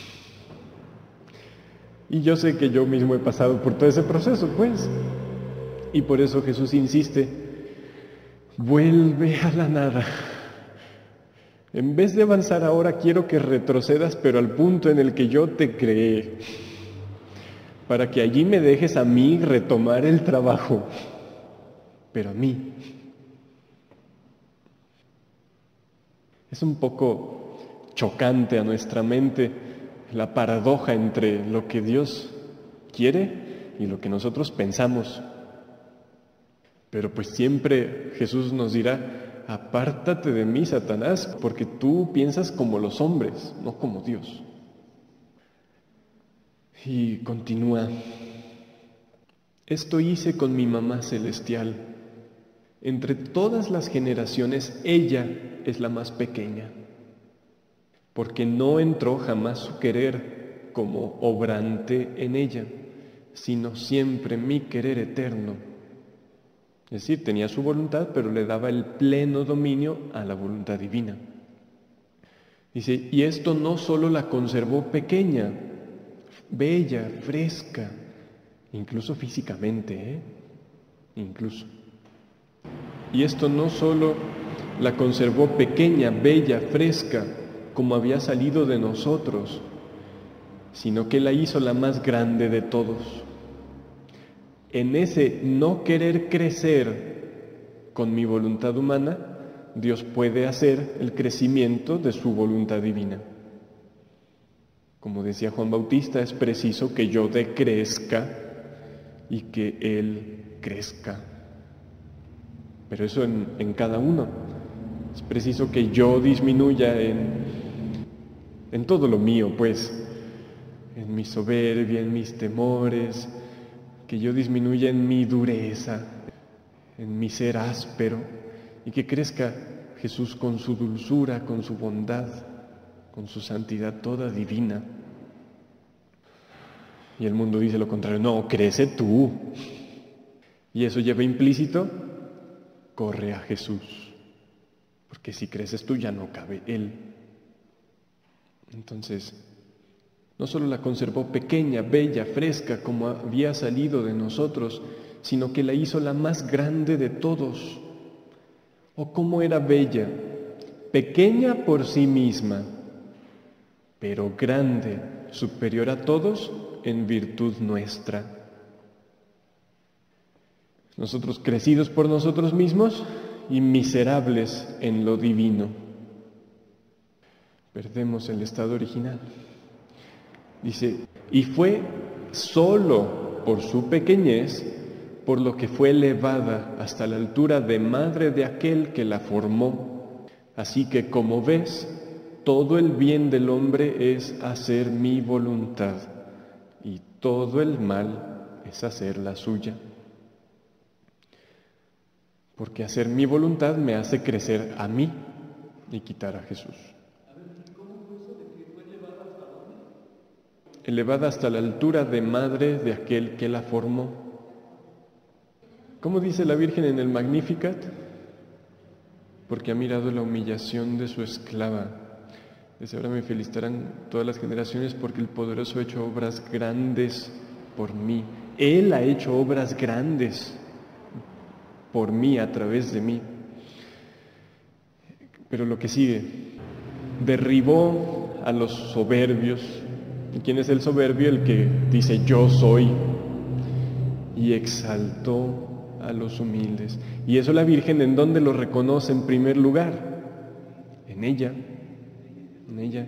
Y yo sé que yo mismo he pasado por todo ese proceso, pues. Y por eso Jesús insiste, vuelve a la nada. En vez de avanzar ahora, quiero que retrocedas, pero al punto en el que yo te creé, para que allí me dejes a mí retomar el trabajo, pero a mí. Es un poco chocante a nuestra mente la paradoja entre lo que Dios quiere y lo que nosotros pensamos. Pero pues siempre Jesús nos dirá, apártate de mí, Satanás, porque tú piensas como los hombres, no como Dios. Y continúa, esto hice con mi mamá celestial. Entre todas las generaciones, ella es la más pequeña, porque no entró jamás su querer como obrante en ella, sino siempre mi querer eterno. Es decir, tenía su voluntad, pero le daba el pleno dominio a la voluntad divina. Dice, y esto no solo la conservó pequeña, bella, fresca, incluso físicamente, ¿eh? Incluso. Y esto no solo la conservó pequeña, bella, fresca, como había salido de nosotros, sino que la hizo la más grande de todos. En ese no querer crecer con mi voluntad humana, Dios puede hacer el crecimiento de su voluntad divina. Como decía Juan Bautista, es preciso que yo decrezca y que Él crezca. Pero eso en, en cada uno. Es preciso que yo disminuya en, en todo lo mío, pues, en mi soberbia, en mis temores, que yo disminuya en mi dureza, en mi ser áspero, y que crezca Jesús con su dulzura, con su bondad, con su santidad toda divina. Y el mundo dice lo contrario, no, crece tú. Y eso lleva implícito, corre a Jesús, porque si creces tú ya no cabe Él. Entonces, no solo la conservó pequeña, bella, fresca, como había salido de nosotros, sino que la hizo la más grande de todos. ¿O cómo era bella? Pequeña por sí misma, pero grande, superior a todos en virtud nuestra. Nosotros crecidos por nosotros mismos y miserables en lo divino. Perdemos el estado original. Dice, y fue solo por su pequeñez, por lo que fue elevada hasta la altura de madre de aquel que la formó. Así que, como ves, todo el bien del hombre es hacer mi voluntad, y todo el mal es hacer la suya. Porque hacer mi voluntad me hace crecer a mí y quitar a Jesús. Elevada hasta la altura de madre de aquel que la formó. ¿Cómo dice la Virgen en el Magnificat? Porque ha mirado la humillación de su esclava. Desde ahora me felicitarán todas las generaciones porque el poderoso ha hecho obras grandes por mí. Él ha hecho obras grandes por mí, a través de mí. Pero lo que sigue, derribó a los soberbios. ¿Y quién es el soberbio? El que dice yo soy. Y exaltó a los humildes. Y eso la Virgen, ¿en dónde lo reconoce en primer lugar? En ella. En ella.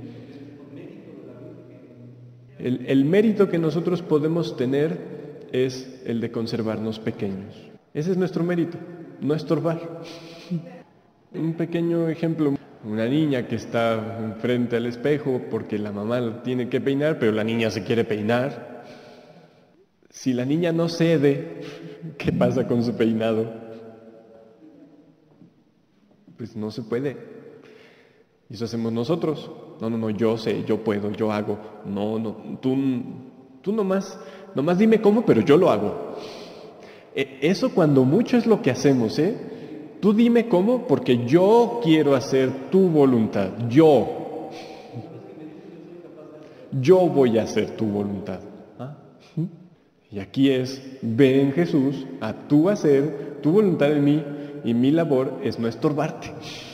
El, el mérito que nosotros podemos tener es el de conservarnos pequeños. Ese es nuestro mérito, no estorbar. Un pequeño ejemplo. Una niña que está enfrente al espejo porque la mamá la tiene que peinar, pero la niña se quiere peinar. Si la niña no cede, ¿qué pasa con su peinado? Pues no se puede. Y eso hacemos nosotros. No, no, no, yo sé, yo puedo, yo hago. No, no, tú, tú nomás, nomás dime cómo, pero yo lo hago. E- eso cuando mucho es lo que hacemos, ¿eh? Tú dime cómo, porque yo quiero hacer tu voluntad. Yo. Yo voy a hacer tu voluntad. ¿Ah? Y aquí es, ve en Jesús, actúa a hacer tu voluntad en mí, y mi labor es no estorbarte.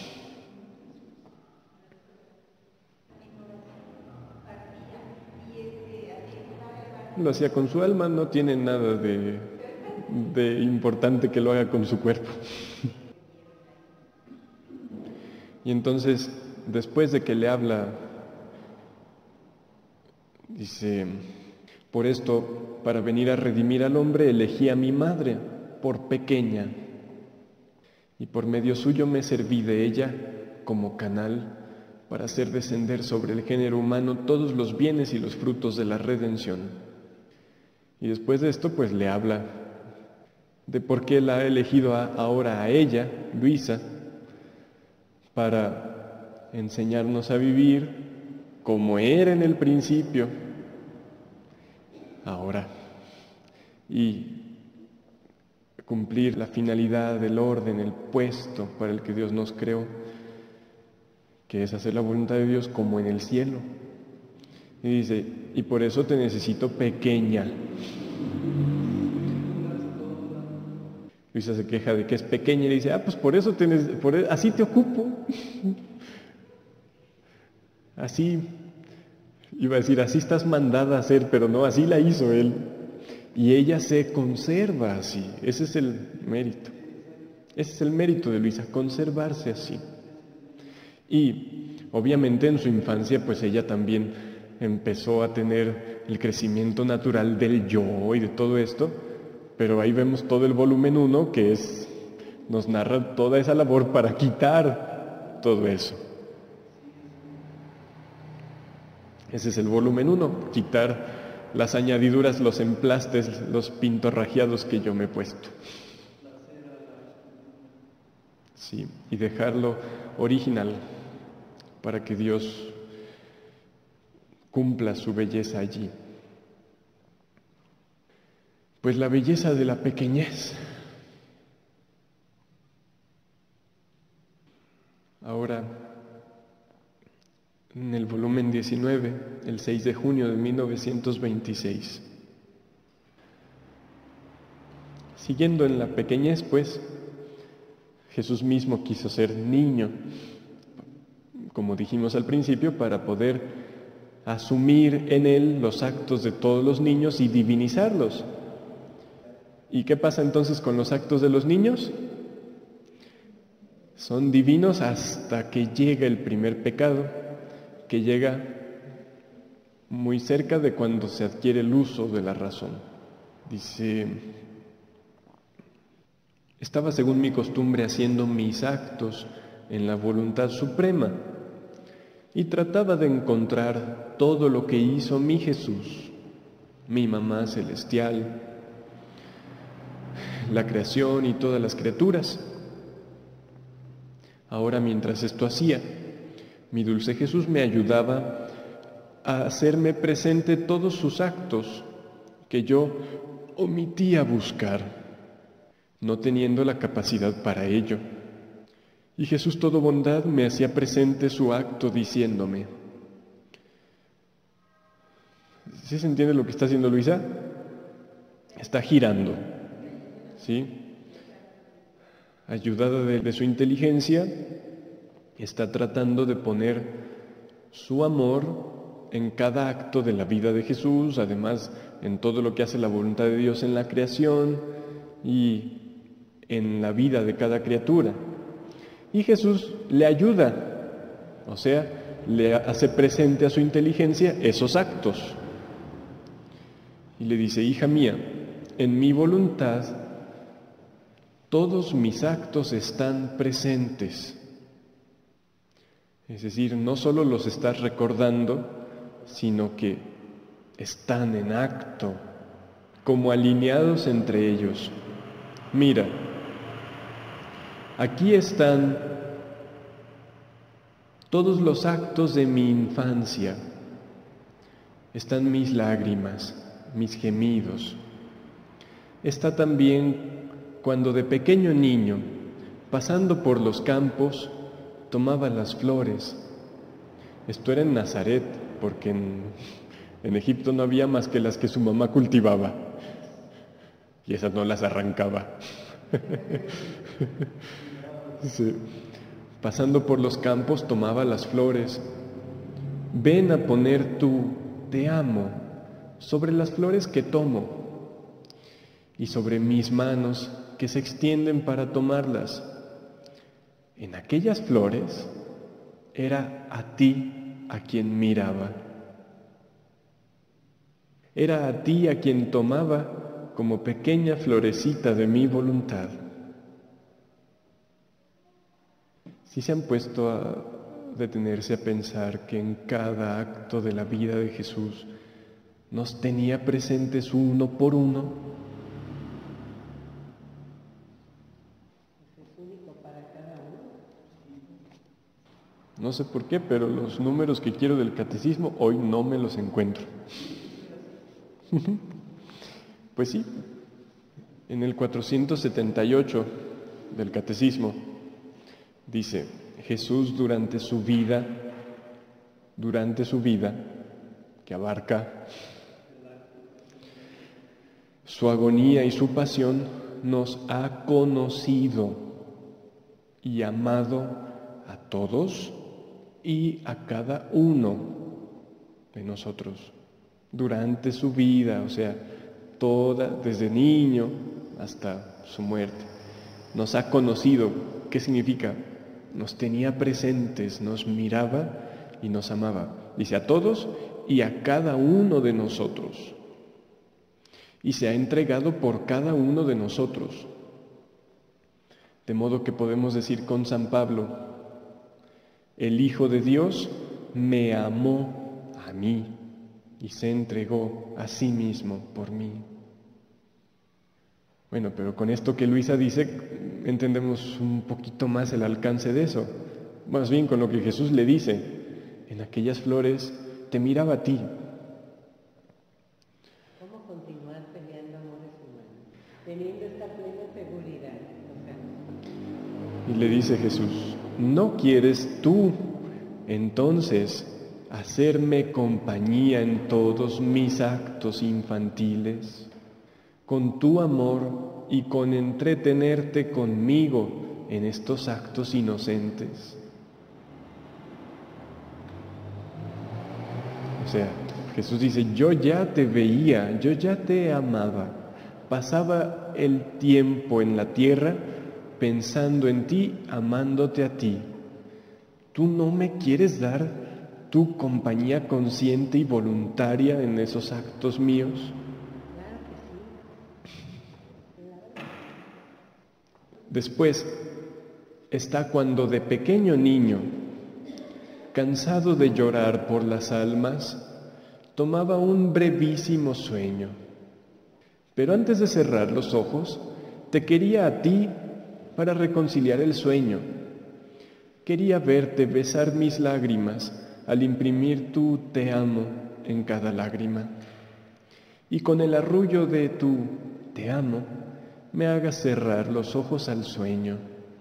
Lo hacía con su alma, no tiene nada de, de importante que lo haga con su cuerpo. Y entonces, después de que le habla, dice, por esto, para venir a redimir al hombre, elegí a mi madre, por pequeña, y por medio suyo me serví de ella como canal para hacer descender sobre el género humano todos los bienes y los frutos de la redención. Y después de esto, pues le habla de por qué la ha elegido a, ahora a ella, Luisa, para enseñarnos a vivir como era en el principio, ahora, y cumplir la finalidad del orden, el puesto para el que Dios nos creó, que es hacer la voluntad de Dios como en el cielo. Y dice, y por eso te necesito pequeña. Luisa se queja de que es pequeña y le dice, ah, pues por eso te, por, así te ocupo. Así, iba a decir, así estás mandada a hacer, pero no, así la hizo él. Y ella se conserva así. Ese es el mérito. Ese es el mérito de Luisa, conservarse así. Y obviamente en su infancia, pues ella también empezó a tener el crecimiento natural del yo y de todo esto, pero ahí vemos todo el volumen uno, que es, nos narra toda esa labor para quitar todo eso. Ese es el volumen uno, quitar las añadiduras, los emplastes, los pintorrajeados que yo me he puesto. Sí, y dejarlo original para que Dios cumpla su belleza allí. Pues la belleza de la pequeñez. Ahora, en el volumen diecinueve, el seis de junio de mil novecientos veintiséis. Siguiendo en la pequeñez, pues, Jesús mismo quiso ser niño, como dijimos al principio, para poder asumir en él los actos de todos los niños y divinizarlos. ¿Y qué pasa entonces con los actos de los niños? Son divinos hasta que llega el primer pecado, que llega muy cerca de cuando se adquiere el uso de la razón. Dice, estaba según mi costumbre haciendo mis actos en la voluntad suprema y trataba de encontrar todo lo que hizo mi Jesús, mi mamá celestial, la creación y todas las criaturas. Ahora, mientras esto hacía, mi dulce Jesús me ayudaba a hacerme presente todos sus actos que yo omitía buscar, no teniendo la capacidad para ello. Y Jesús, todo bondad, me hacía presente su acto diciéndome. ¿Sí se entiende lo que está haciendo Luisa? Está girando, ¿sí? Ayudada de, de su inteligencia, está tratando de poner su amor en cada acto de la vida de Jesús, además en todo lo que hace la voluntad de Dios en la creación y en la vida de cada criatura. Y Jesús le ayuda, o sea, le hace presente a su inteligencia esos actos. Y le dice, hija mía, en mi voluntad todos mis actos están presentes. Es decir, no solo los estás recordando, sino que están en acto. como alineados entre ellos. Mira, aquí están todos los actos de mi infancia. Están mis lágrimas, mis gemidos. Está también cuando de pequeño niño, pasando por los campos, tomaba las flores. Esto era en Nazaret, porque en, en Egipto no había más que las que su mamá cultivaba. Y esas no las arrancaba. Sí. Pasando por los campos, tomaba las flores. Ven a poner tu te amo sobre las flores que tomo y sobre mis manos que se extienden para tomarlas. En aquellas flores era a ti a quien miraba. Era a ti a quien tomaba como pequeña florecita de mi voluntad. Si se han puesto a detenerse a pensar que en cada acto de la vida de Jesús nos tenía presentes uno por uno. Es único para cada uno. No sé por qué, pero los números que quiero del catecismo hoy no me los encuentro. Pues sí, en el cuatrocientos setenta y ocho del catecismo dice: Jesús durante su vida, durante su vida, que abarca su agonía y su pasión, nos ha conocido y amado a todos y a cada uno de nosotros. Durante su vida, o sea, toda, desde niño hasta su muerte. Nos ha conocido. ¿Qué significa? Nos tenía presentes, nos miraba y nos amaba. Dice a todos y a cada uno de nosotros. Y se ha entregado por cada uno de nosotros. De modo que podemos decir con San Pablo: el Hijo de Dios me amó a mí y se entregó a sí mismo por mí. Bueno, pero con esto que Luisa dice, entendemos un poquito más el alcance de eso. Más bien con lo que Jesús le dice: en aquellas flores te miraba a ti. ¿Cómo continuar peleando amores humanos? Teniendo esta plena seguridad. O sea, Y le dice Jesús: ¿no quieres tú entonces hacerme compañía en todos mis actos infantiles? Con tu amor y con entretenerte conmigo en estos actos inocentes. O sea, Jesús dice: yo ya te veía, yo ya te amaba. Pasaba el tiempo en la tierra pensando en ti, amándote a ti. ¿Tú no me quieres dar tu compañía consciente y voluntaria en esos actos míos? Después está cuando de pequeño niño, cansado de llorar por las almas, tomaba un brevísimo sueño. Pero antes de cerrar los ojos, te quería a ti para reconciliar el sueño. Quería verte besar mis lágrimas al imprimir tu te amo en cada lágrima. Y con el arrullo de tu te amo, me hagas cerrar los ojos al sueño.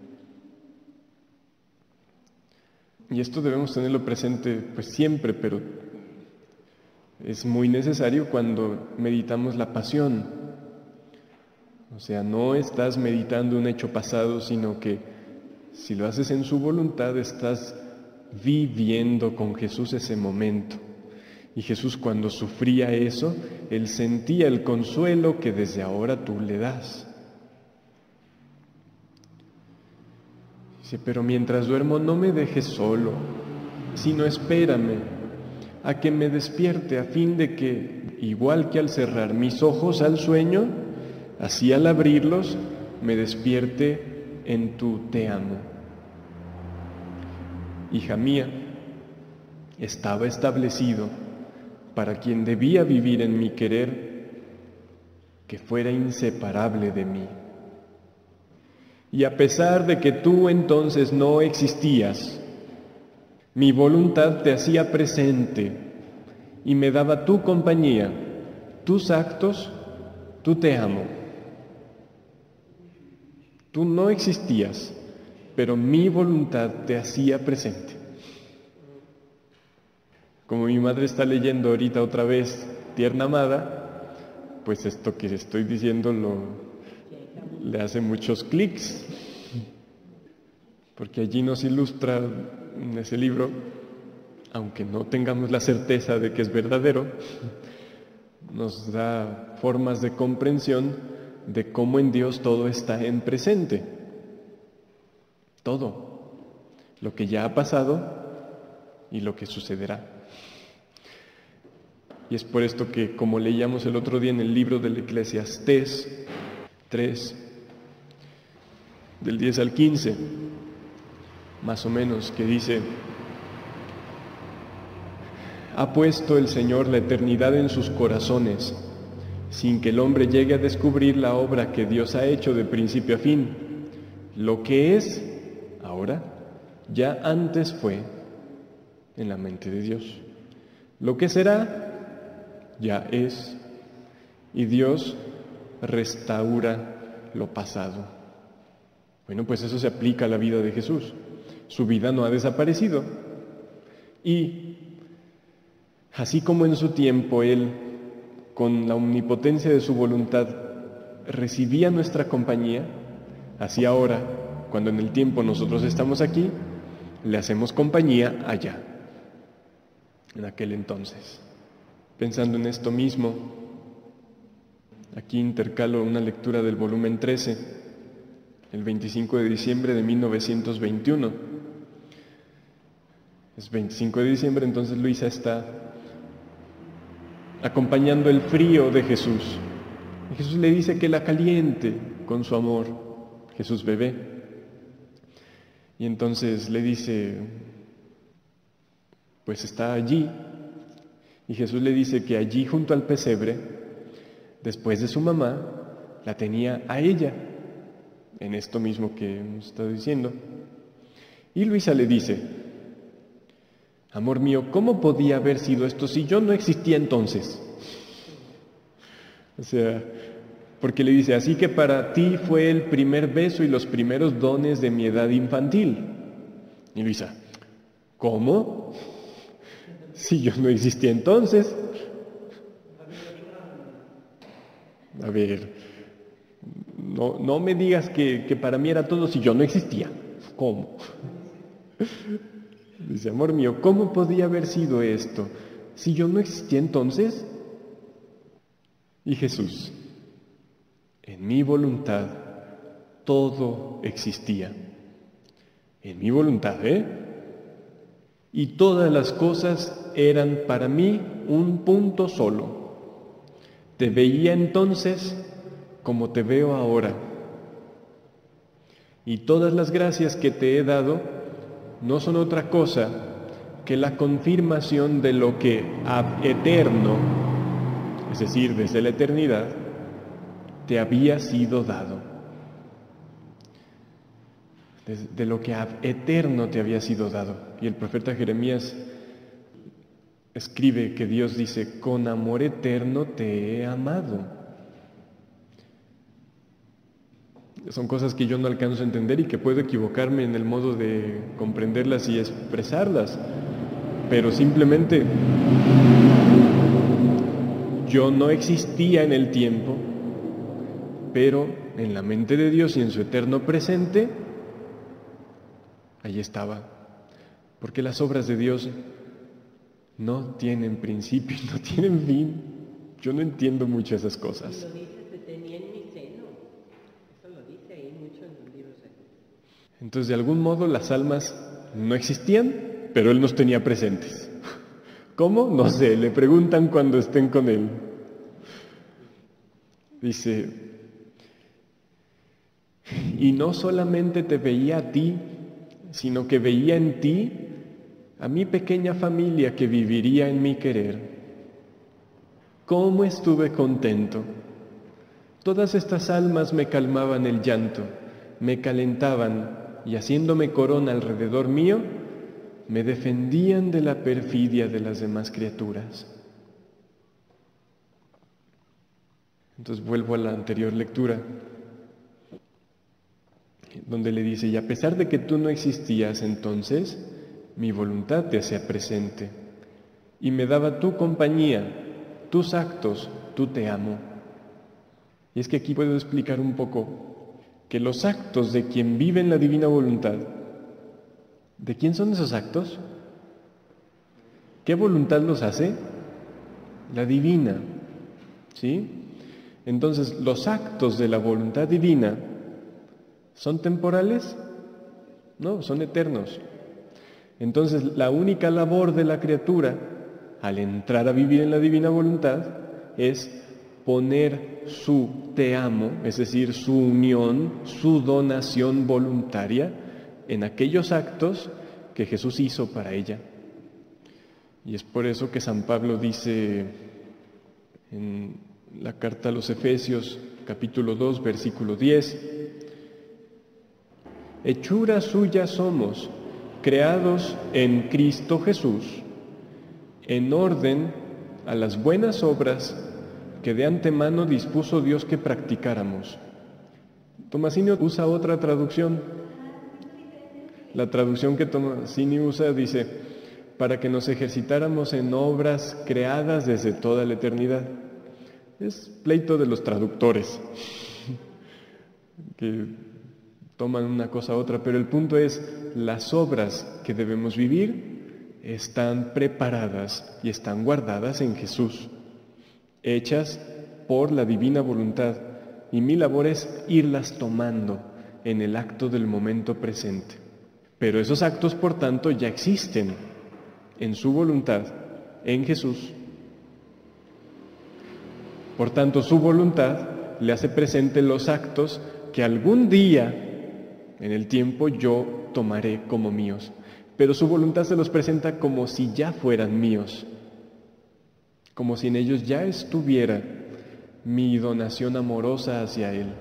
Y esto debemos tenerlo presente pues siempre, pero es muy necesario cuando meditamos la pasión. O sea, no estás meditando un hecho pasado, sino que si lo haces en su voluntad, estás viviendo con Jesús ese momento. Y Jesús, cuando sufría eso, Él sentía el consuelo que desde ahora tú le das. Dice: pero mientras duermo no me dejes solo, sino espérame a que me despierte, a fin de que, igual que al cerrar mis ojos al sueño, así al abrirlos me despierte en tu te amo. Hija mía, estaba establecido para quien debía vivir en mi querer, que fuera inseparable de mí. Y a pesar de que tú entonces no existías, mi voluntad te hacía presente y me daba tu compañía, tus actos, tú te amo. Tú no existías, pero mi voluntad te hacía presente. Como mi madre está leyendo ahorita otra vez Tierna Amada, pues esto que estoy diciendo lo, le hace muchos clics, porque allí nos ilustra en ese libro, aunque no tengamos la certeza de que es verdadero, nos da formas de comprensión de cómo en Dios todo está en presente. Todo. Lo que ya ha pasado y lo que sucederá. Y es por esto que, como leíamos el otro día en el libro del Eclesiastés tres, del diez al quince, más o menos, que dice: ha puesto el Señor la eternidad en sus corazones, sin que el hombre llegue a descubrir la obra que Dios ha hecho de principio a fin. Lo que es ahora, ya antes fue en la mente de Dios. Lo que será, ya es, y Dios restaura lo pasado. Bueno, pues eso se aplica a la vida de Jesús. Su vida no ha desaparecido. Y así como en su tiempo Él, con la omnipotencia de su voluntad, recibía nuestra compañía, así ahora, cuando en el tiempo nosotros estamos aquí, le hacemos compañía allá, en aquel entonces. Pensando en esto mismo, aquí intercalo una lectura del volumen trece, el veinticinco de diciembre de mil novecientos veintiuno. Es veinticinco de diciembre, entonces Luisa está acompañando el frío de Jesús. Y Jesús le dice que la caliente con su amor, Jesús bebé. Y entonces le dice, pues está allí. Y Jesús le dice que allí junto al pesebre, después de su mamá, la tenía a ella, en esto mismo que hemos estado diciendo. Y Luisa le dice: amor mío, ¿cómo podía haber sido esto si yo no existía entonces? O sea, porque le dice, así que para ti fue el primer beso y los primeros dones de mi edad infantil. Y Luisa, ¿cómo? Si yo no existía entonces. A ver, no, no me digas que, que para mí era todo si yo no existía. ¿Cómo? Dice, amor mío, ¿cómo podía haber sido esto si yo no existía entonces? Y Jesús, en mi voluntad todo existía. En mi voluntad, ¿eh? Y todas las cosas eran para mí un punto solo. Te veía entonces como te veo ahora. Y todas las gracias que te he dado no son otra cosa que la confirmación de lo que ab eterno, es decir, desde la eternidad, te había sido dado. De, de lo que ab eterno te había sido dado. Y el profeta Jeremías escribe que Dios dice, con amor eterno te he amado. Son cosas que yo no alcanzo a entender y que puedo equivocarme en el modo de comprenderlas y expresarlas, pero simplemente yo no existía en el tiempo, pero en la mente de Dios y en su eterno presente, ahí estaba, porque las obras de Dios no tienen principio, no tienen fin. Yo no entiendo mucho esas cosas. Lo dice, te tenía en mi seno. Eso lo dice ahí mucho en los libros. Entonces, de algún modo, las almas no existían, pero Él nos tenía presentes. ¿Cómo? No sé, le preguntan cuando estén con Él. Dice, y no solamente te veía a ti, sino que veía en ti a mi pequeña familia que viviría en mi querer. ¿Cómo estuve contento Todas estas almas me calmaban el llanto, me calentaban y haciéndome corona alrededor mío, me defendían de la perfidia de las demás criaturas. Entonces vuelvo a la anterior lectura, donde le dice, y a pesar de que tú no existías entonces, mi voluntad te hacía presente, y me daba tu compañía, tus actos, tu te amo. Y es que aquí puedo explicar un poco que los actos de quien vive en la divina voluntad, ¿de quién son esos actos? ¿Qué voluntad los hace? La divina, ¿sí? Entonces, los actos de la voluntad divina, ¿son temporales? No, son eternos. Entonces, la única labor de la criatura, al entrar a vivir en la divina voluntad, es poner su te amo, es decir, su unión, su donación voluntaria en aquellos actos que Jesús hizo para ella. Y es por eso que San Pablo dice en la carta a los Efesios, capítulo dos, versículo diez, hechura suya somos, creados en Cristo Jesús, en orden a las buenas obras que de antemano dispuso Dios que practicáramos. Tomasini usa otra traducción. La traducción que Tomasini usa dice, para que nos ejercitáramos en obras creadas desde toda la eternidad. Es pleito de los traductores, que toman una cosa a otra, pero el punto es, las obras que debemos vivir están preparadas y están guardadas en Jesús, hechas por la divina voluntad, y mi labor es irlas tomando en el acto del momento presente. Pero esos actos, por tanto, ya existen en su voluntad, en Jesús. Por tanto, su voluntad le hace presente los actos que algún día en el tiempo yo tomaré como míos. Pero su voluntad se los presenta como si ya fueran míos, como si en ellos ya estuviera mi donación amorosa hacia Él.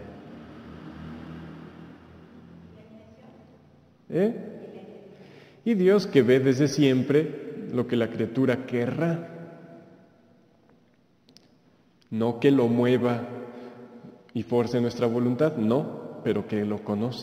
¿Eh? Y Dios, que ve desde siempre lo que la criatura querrá, no que lo mueva y force nuestra voluntad, no, pero que lo conoce.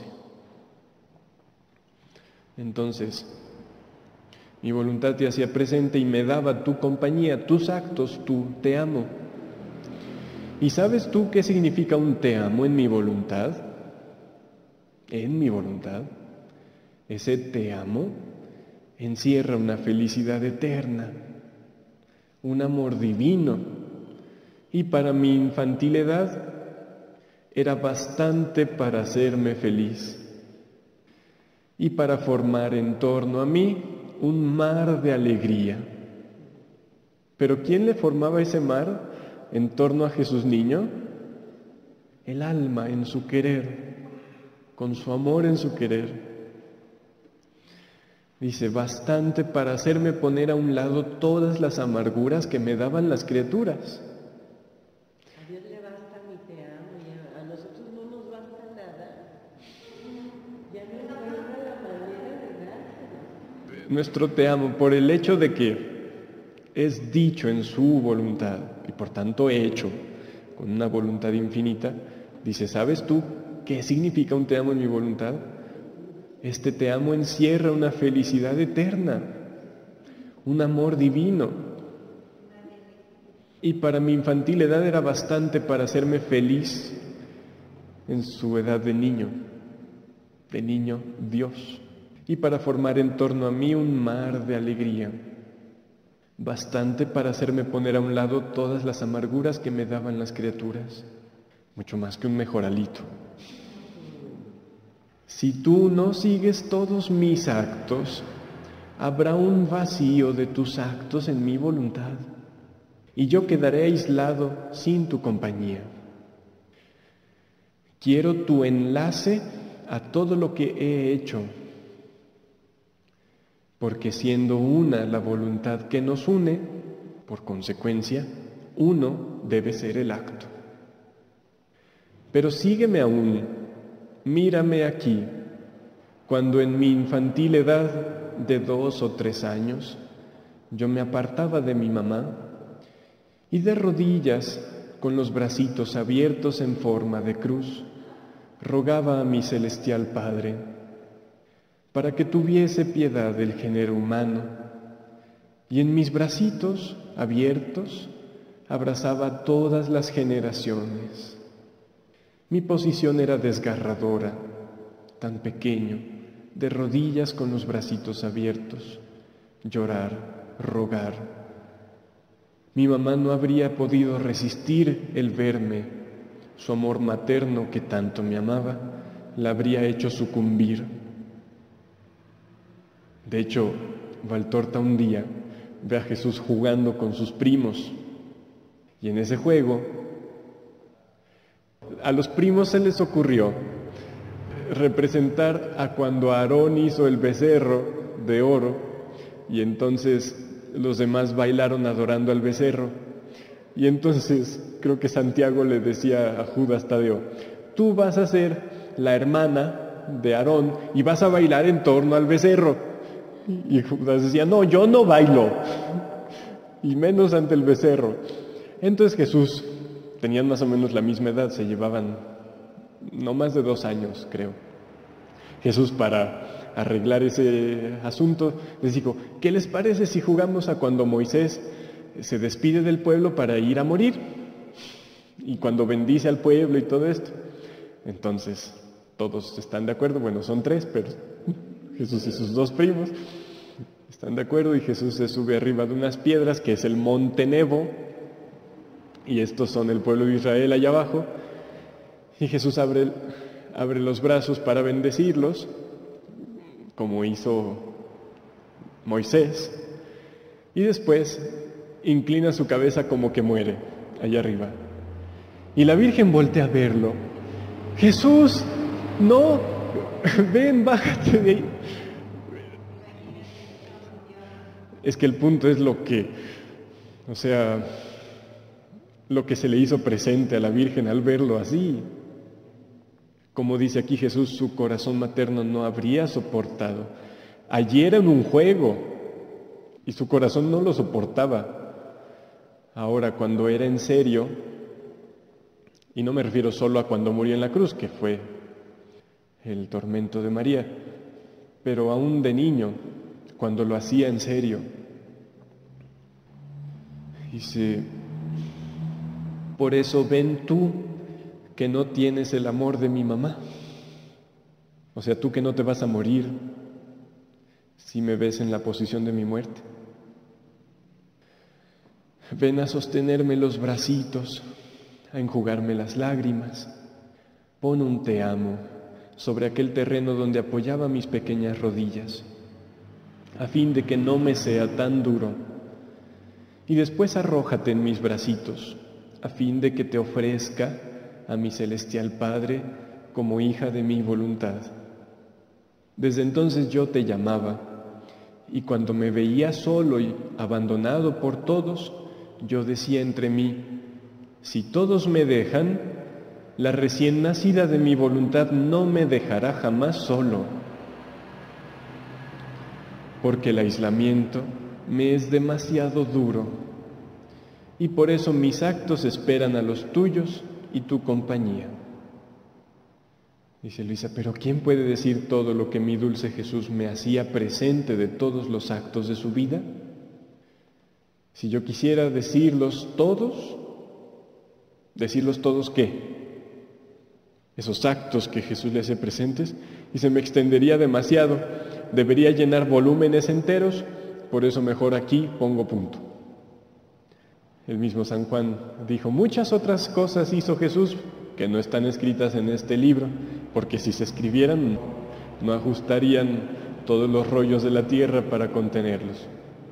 Entonces, mi voluntad te hacía presente y me daba tu compañía, tus actos, tu te amo. ¿Y sabes tú qué significa un te amo en mi voluntad? En mi voluntad. Ese te amo encierra una felicidad eterna, un amor divino. Y para mi infantil edad era bastante para hacerme feliz y para formar en torno a mí un mar de alegría. Pero ¿quién le formaba ese mar en torno a Jesús niño? El alma en su querer, con su amor en su querer. Dice, bastante para hacerme poner a un lado todas las amarguras que me daban las criaturas. A Dios le basta mi te amo, y a, a nosotros no nos basta nada. Ya no encuentra la manera de dárselo. Nuestro te amo, por el hecho de que es dicho en su voluntad y por tanto hecho con una voluntad infinita, dice, ¿sabes tú qué significa un te amo en mi voluntad? Este te amo encierra una felicidad eterna, un amor divino. Y para mi infantil edad era bastante para hacerme feliz en su edad de niño, de niño Dios, y para formar en torno a mí un mar de alegría, bastante para hacerme poner a un lado todas las amarguras que me daban las criaturas, mucho más que un mejoralito. Si tú no sigues todos mis actos, habrá un vacío de tus actos en mi voluntad, y yo quedaré aislado sin tu compañía. Quiero tu enlace a todo lo que he hecho, porque siendo una la voluntad que nos une, por consecuencia, uno debe ser el acto. Pero sígueme aún, mírame aquí, cuando en mi infantil edad de dos o tres años yo me apartaba de mi mamá y de rodillas, con los bracitos abiertos en forma de cruz, rogaba a mi celestial Padre para que tuviese piedad del género humano, y en mis bracitos abiertos abrazaba todas las generaciones. Mi posición era desgarradora, tan pequeño, de rodillas con los bracitos abiertos, llorar, rogar. Mi mamá no habría podido resistir el verme. Su amor materno, que tanto me amaba, la habría hecho sucumbir. De hecho, Valtorta un día ve a Jesús jugando con sus primos, y en ese juego a los primos se les ocurrió representar a cuando Aarón hizo el becerro de oro, y entonces los demás bailaron adorando al becerro. Y entonces creo que Santiago le decía a Judas Tadeo: tú vas a ser la hermana de Aarón y vas a bailar en torno al becerro. Y Judas decía: no, yo no bailo, y menos ante el becerro. Entonces Jesús, tenían más o menos la misma edad, se llevaban no más de dos años, creo. Jesús, para arreglar ese asunto, les dijo: ¿qué les parece si jugamos a cuando Moisés se despide del pueblo para ir a morir? Y cuando bendice al pueblo y todo esto. Entonces, todos están de acuerdo. Bueno, son tres, pero Jesús y sus dos primos están de acuerdo, y Jesús se sube arriba de unas piedras, que es el monte Nebo, y estos son el pueblo de Israel allá abajo, y Jesús abre, abre los brazos para bendecirlos, como hizo Moisés, y después inclina su cabeza como que muere allá arriba. Y la Virgen voltea a verlo. Jesús, no, ven, bájate de ahí. Es que el punto es lo que, o sea, lo que se le hizo presente a la Virgen al verlo así. Como dice aquí Jesús, su corazón materno no habría soportado. Ayer era un juego y su corazón no lo soportaba. Ahora, cuando era en serio, y no me refiero solo a cuando murió en la cruz, que fue el tormento de María, pero aún de niño, cuando lo hacía en serio. Dice: por eso ven tú que no tienes el amor de mi mamá. O sea, tú que no te vas a morir si me ves en la posición de mi muerte. Ven a sostenerme los bracitos, a enjugarme las lágrimas. Pon un te amo sobre aquel terreno donde apoyaba mis pequeñas rodillas, a fin de que no me sea tan duro. Y después arrójate en mis bracitos, a fin de que te ofrezca a mi celestial Padre como hija de mi voluntad. Desde entonces yo te llamaba, y cuando me veía solo y abandonado por todos, yo decía entre mí: si todos me dejan, la recién nacida de mi voluntad no me dejará jamás solo, porque el aislamiento me es demasiado duro, y por eso mis actos esperan a los tuyos y tu compañía. Dice Luisa: pero ¿quién puede decir todo lo que mi dulce Jesús me hacía presente de todos los actos de su vida? Si yo quisiera decirlos todos, ¿decirlos todos qué? Esos actos que Jesús le hace presentes, y se me extendería demasiado, debería llenar volúmenes enteros, por eso mejor aquí pongo punto. El mismo San Juan dijo: muchas otras cosas hizo Jesús que no están escritas en este libro, porque si se escribieran no ajustarían todos los rollos de la tierra para contenerlos.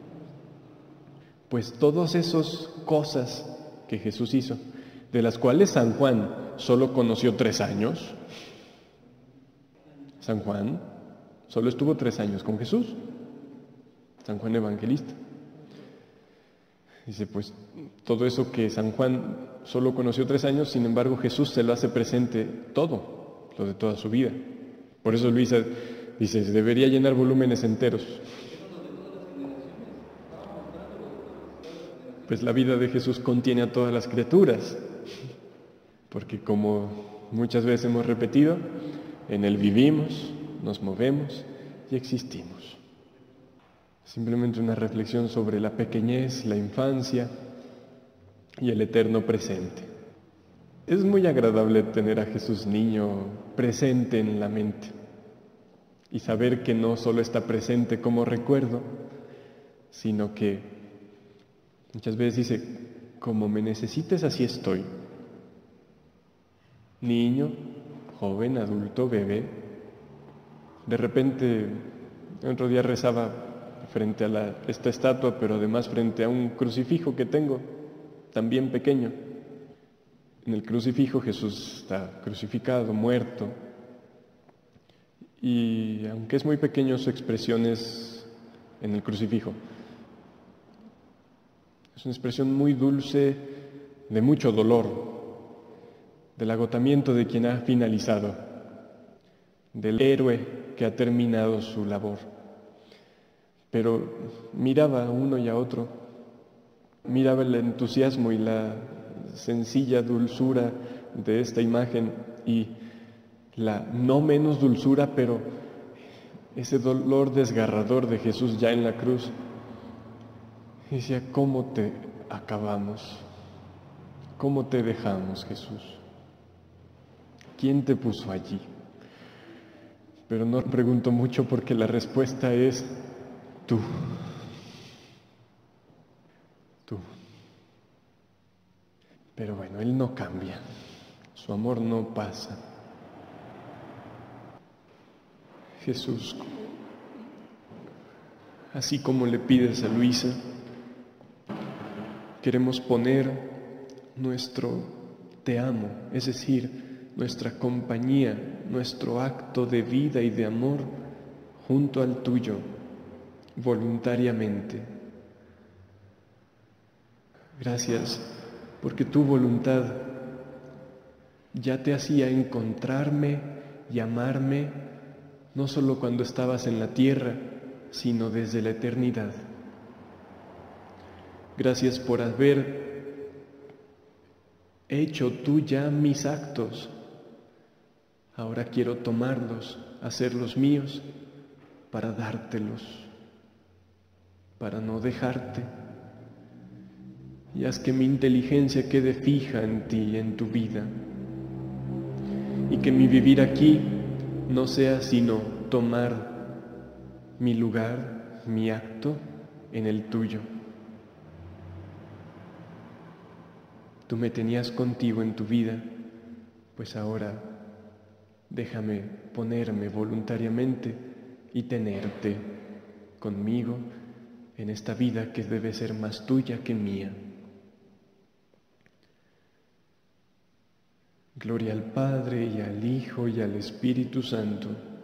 Pues todas esas cosas que Jesús hizo, de las cuales San Juan solo conoció tres años. San Juan solo estuvo tres años con Jesús. San Juan Evangelista. Dice, pues todo eso que San Juan solo conoció tres años, sin embargo Jesús se lo hace presente todo, lo de toda su vida. Por eso Luisa dice, debería llenar volúmenes enteros. Pues la vida de Jesús contiene a todas las criaturas, porque como muchas veces hemos repetido, en Él vivimos, nos movemos y existimos. Simplemente una reflexión sobre la pequeñez, la infancia y el eterno presente. Es muy agradable tener a Jesús niño presente en la mente y saber que no solo está presente como recuerdo, sino que muchas veces dice, como me necesites, así estoy. Niño, joven, adulto, bebé. De repente, otro día rezaba frente a la, esta estatua, pero además frente a un crucifijo que tengo, también pequeño. En el crucifijo Jesús está crucificado, muerto. Y aunque es muy pequeño, su expresión es en el crucifijo. Es una expresión muy dulce, de mucho dolor, del agotamiento de quien ha finalizado, del héroe que ha terminado su labor. Pero miraba a uno y a otro, miraba el entusiasmo y la sencilla dulzura de esta imagen y la no menos dulzura, pero ese dolor desgarrador de Jesús ya en la cruz. Y decía, ¿cómo te acabamos? ¿Cómo te dejamos, Jesús? ¿Quién te puso allí? Pero no pregunto mucho porque la respuesta es tú. Tú. Pero bueno, Él no cambia. Su amor no pasa. Jesús, así como le pides a Luisa, queremos poner nuestro te amo, es decir, nuestra compañía, nuestro acto de vida y de amor junto al tuyo, voluntariamente. Gracias, porque tu voluntad ya te hacía encontrarme y amarme, no solo cuando estabas en la tierra, sino desde la eternidad. Gracias por haber hecho tú ya mis actos. Ahora quiero tomarlos, hacerlos míos, para dártelos, para no dejarte. Y haz que mi inteligencia quede fija en ti y en tu vida. Y que mi vivir aquí no sea sino tomar mi lugar, mi acto en el tuyo. Tú me tenías contigo en tu vida, pues ahora déjame ponerme voluntariamente y tenerte conmigo en esta vida que debe ser más tuya que mía. Gloria al Padre y al Hijo y al Espíritu Santo,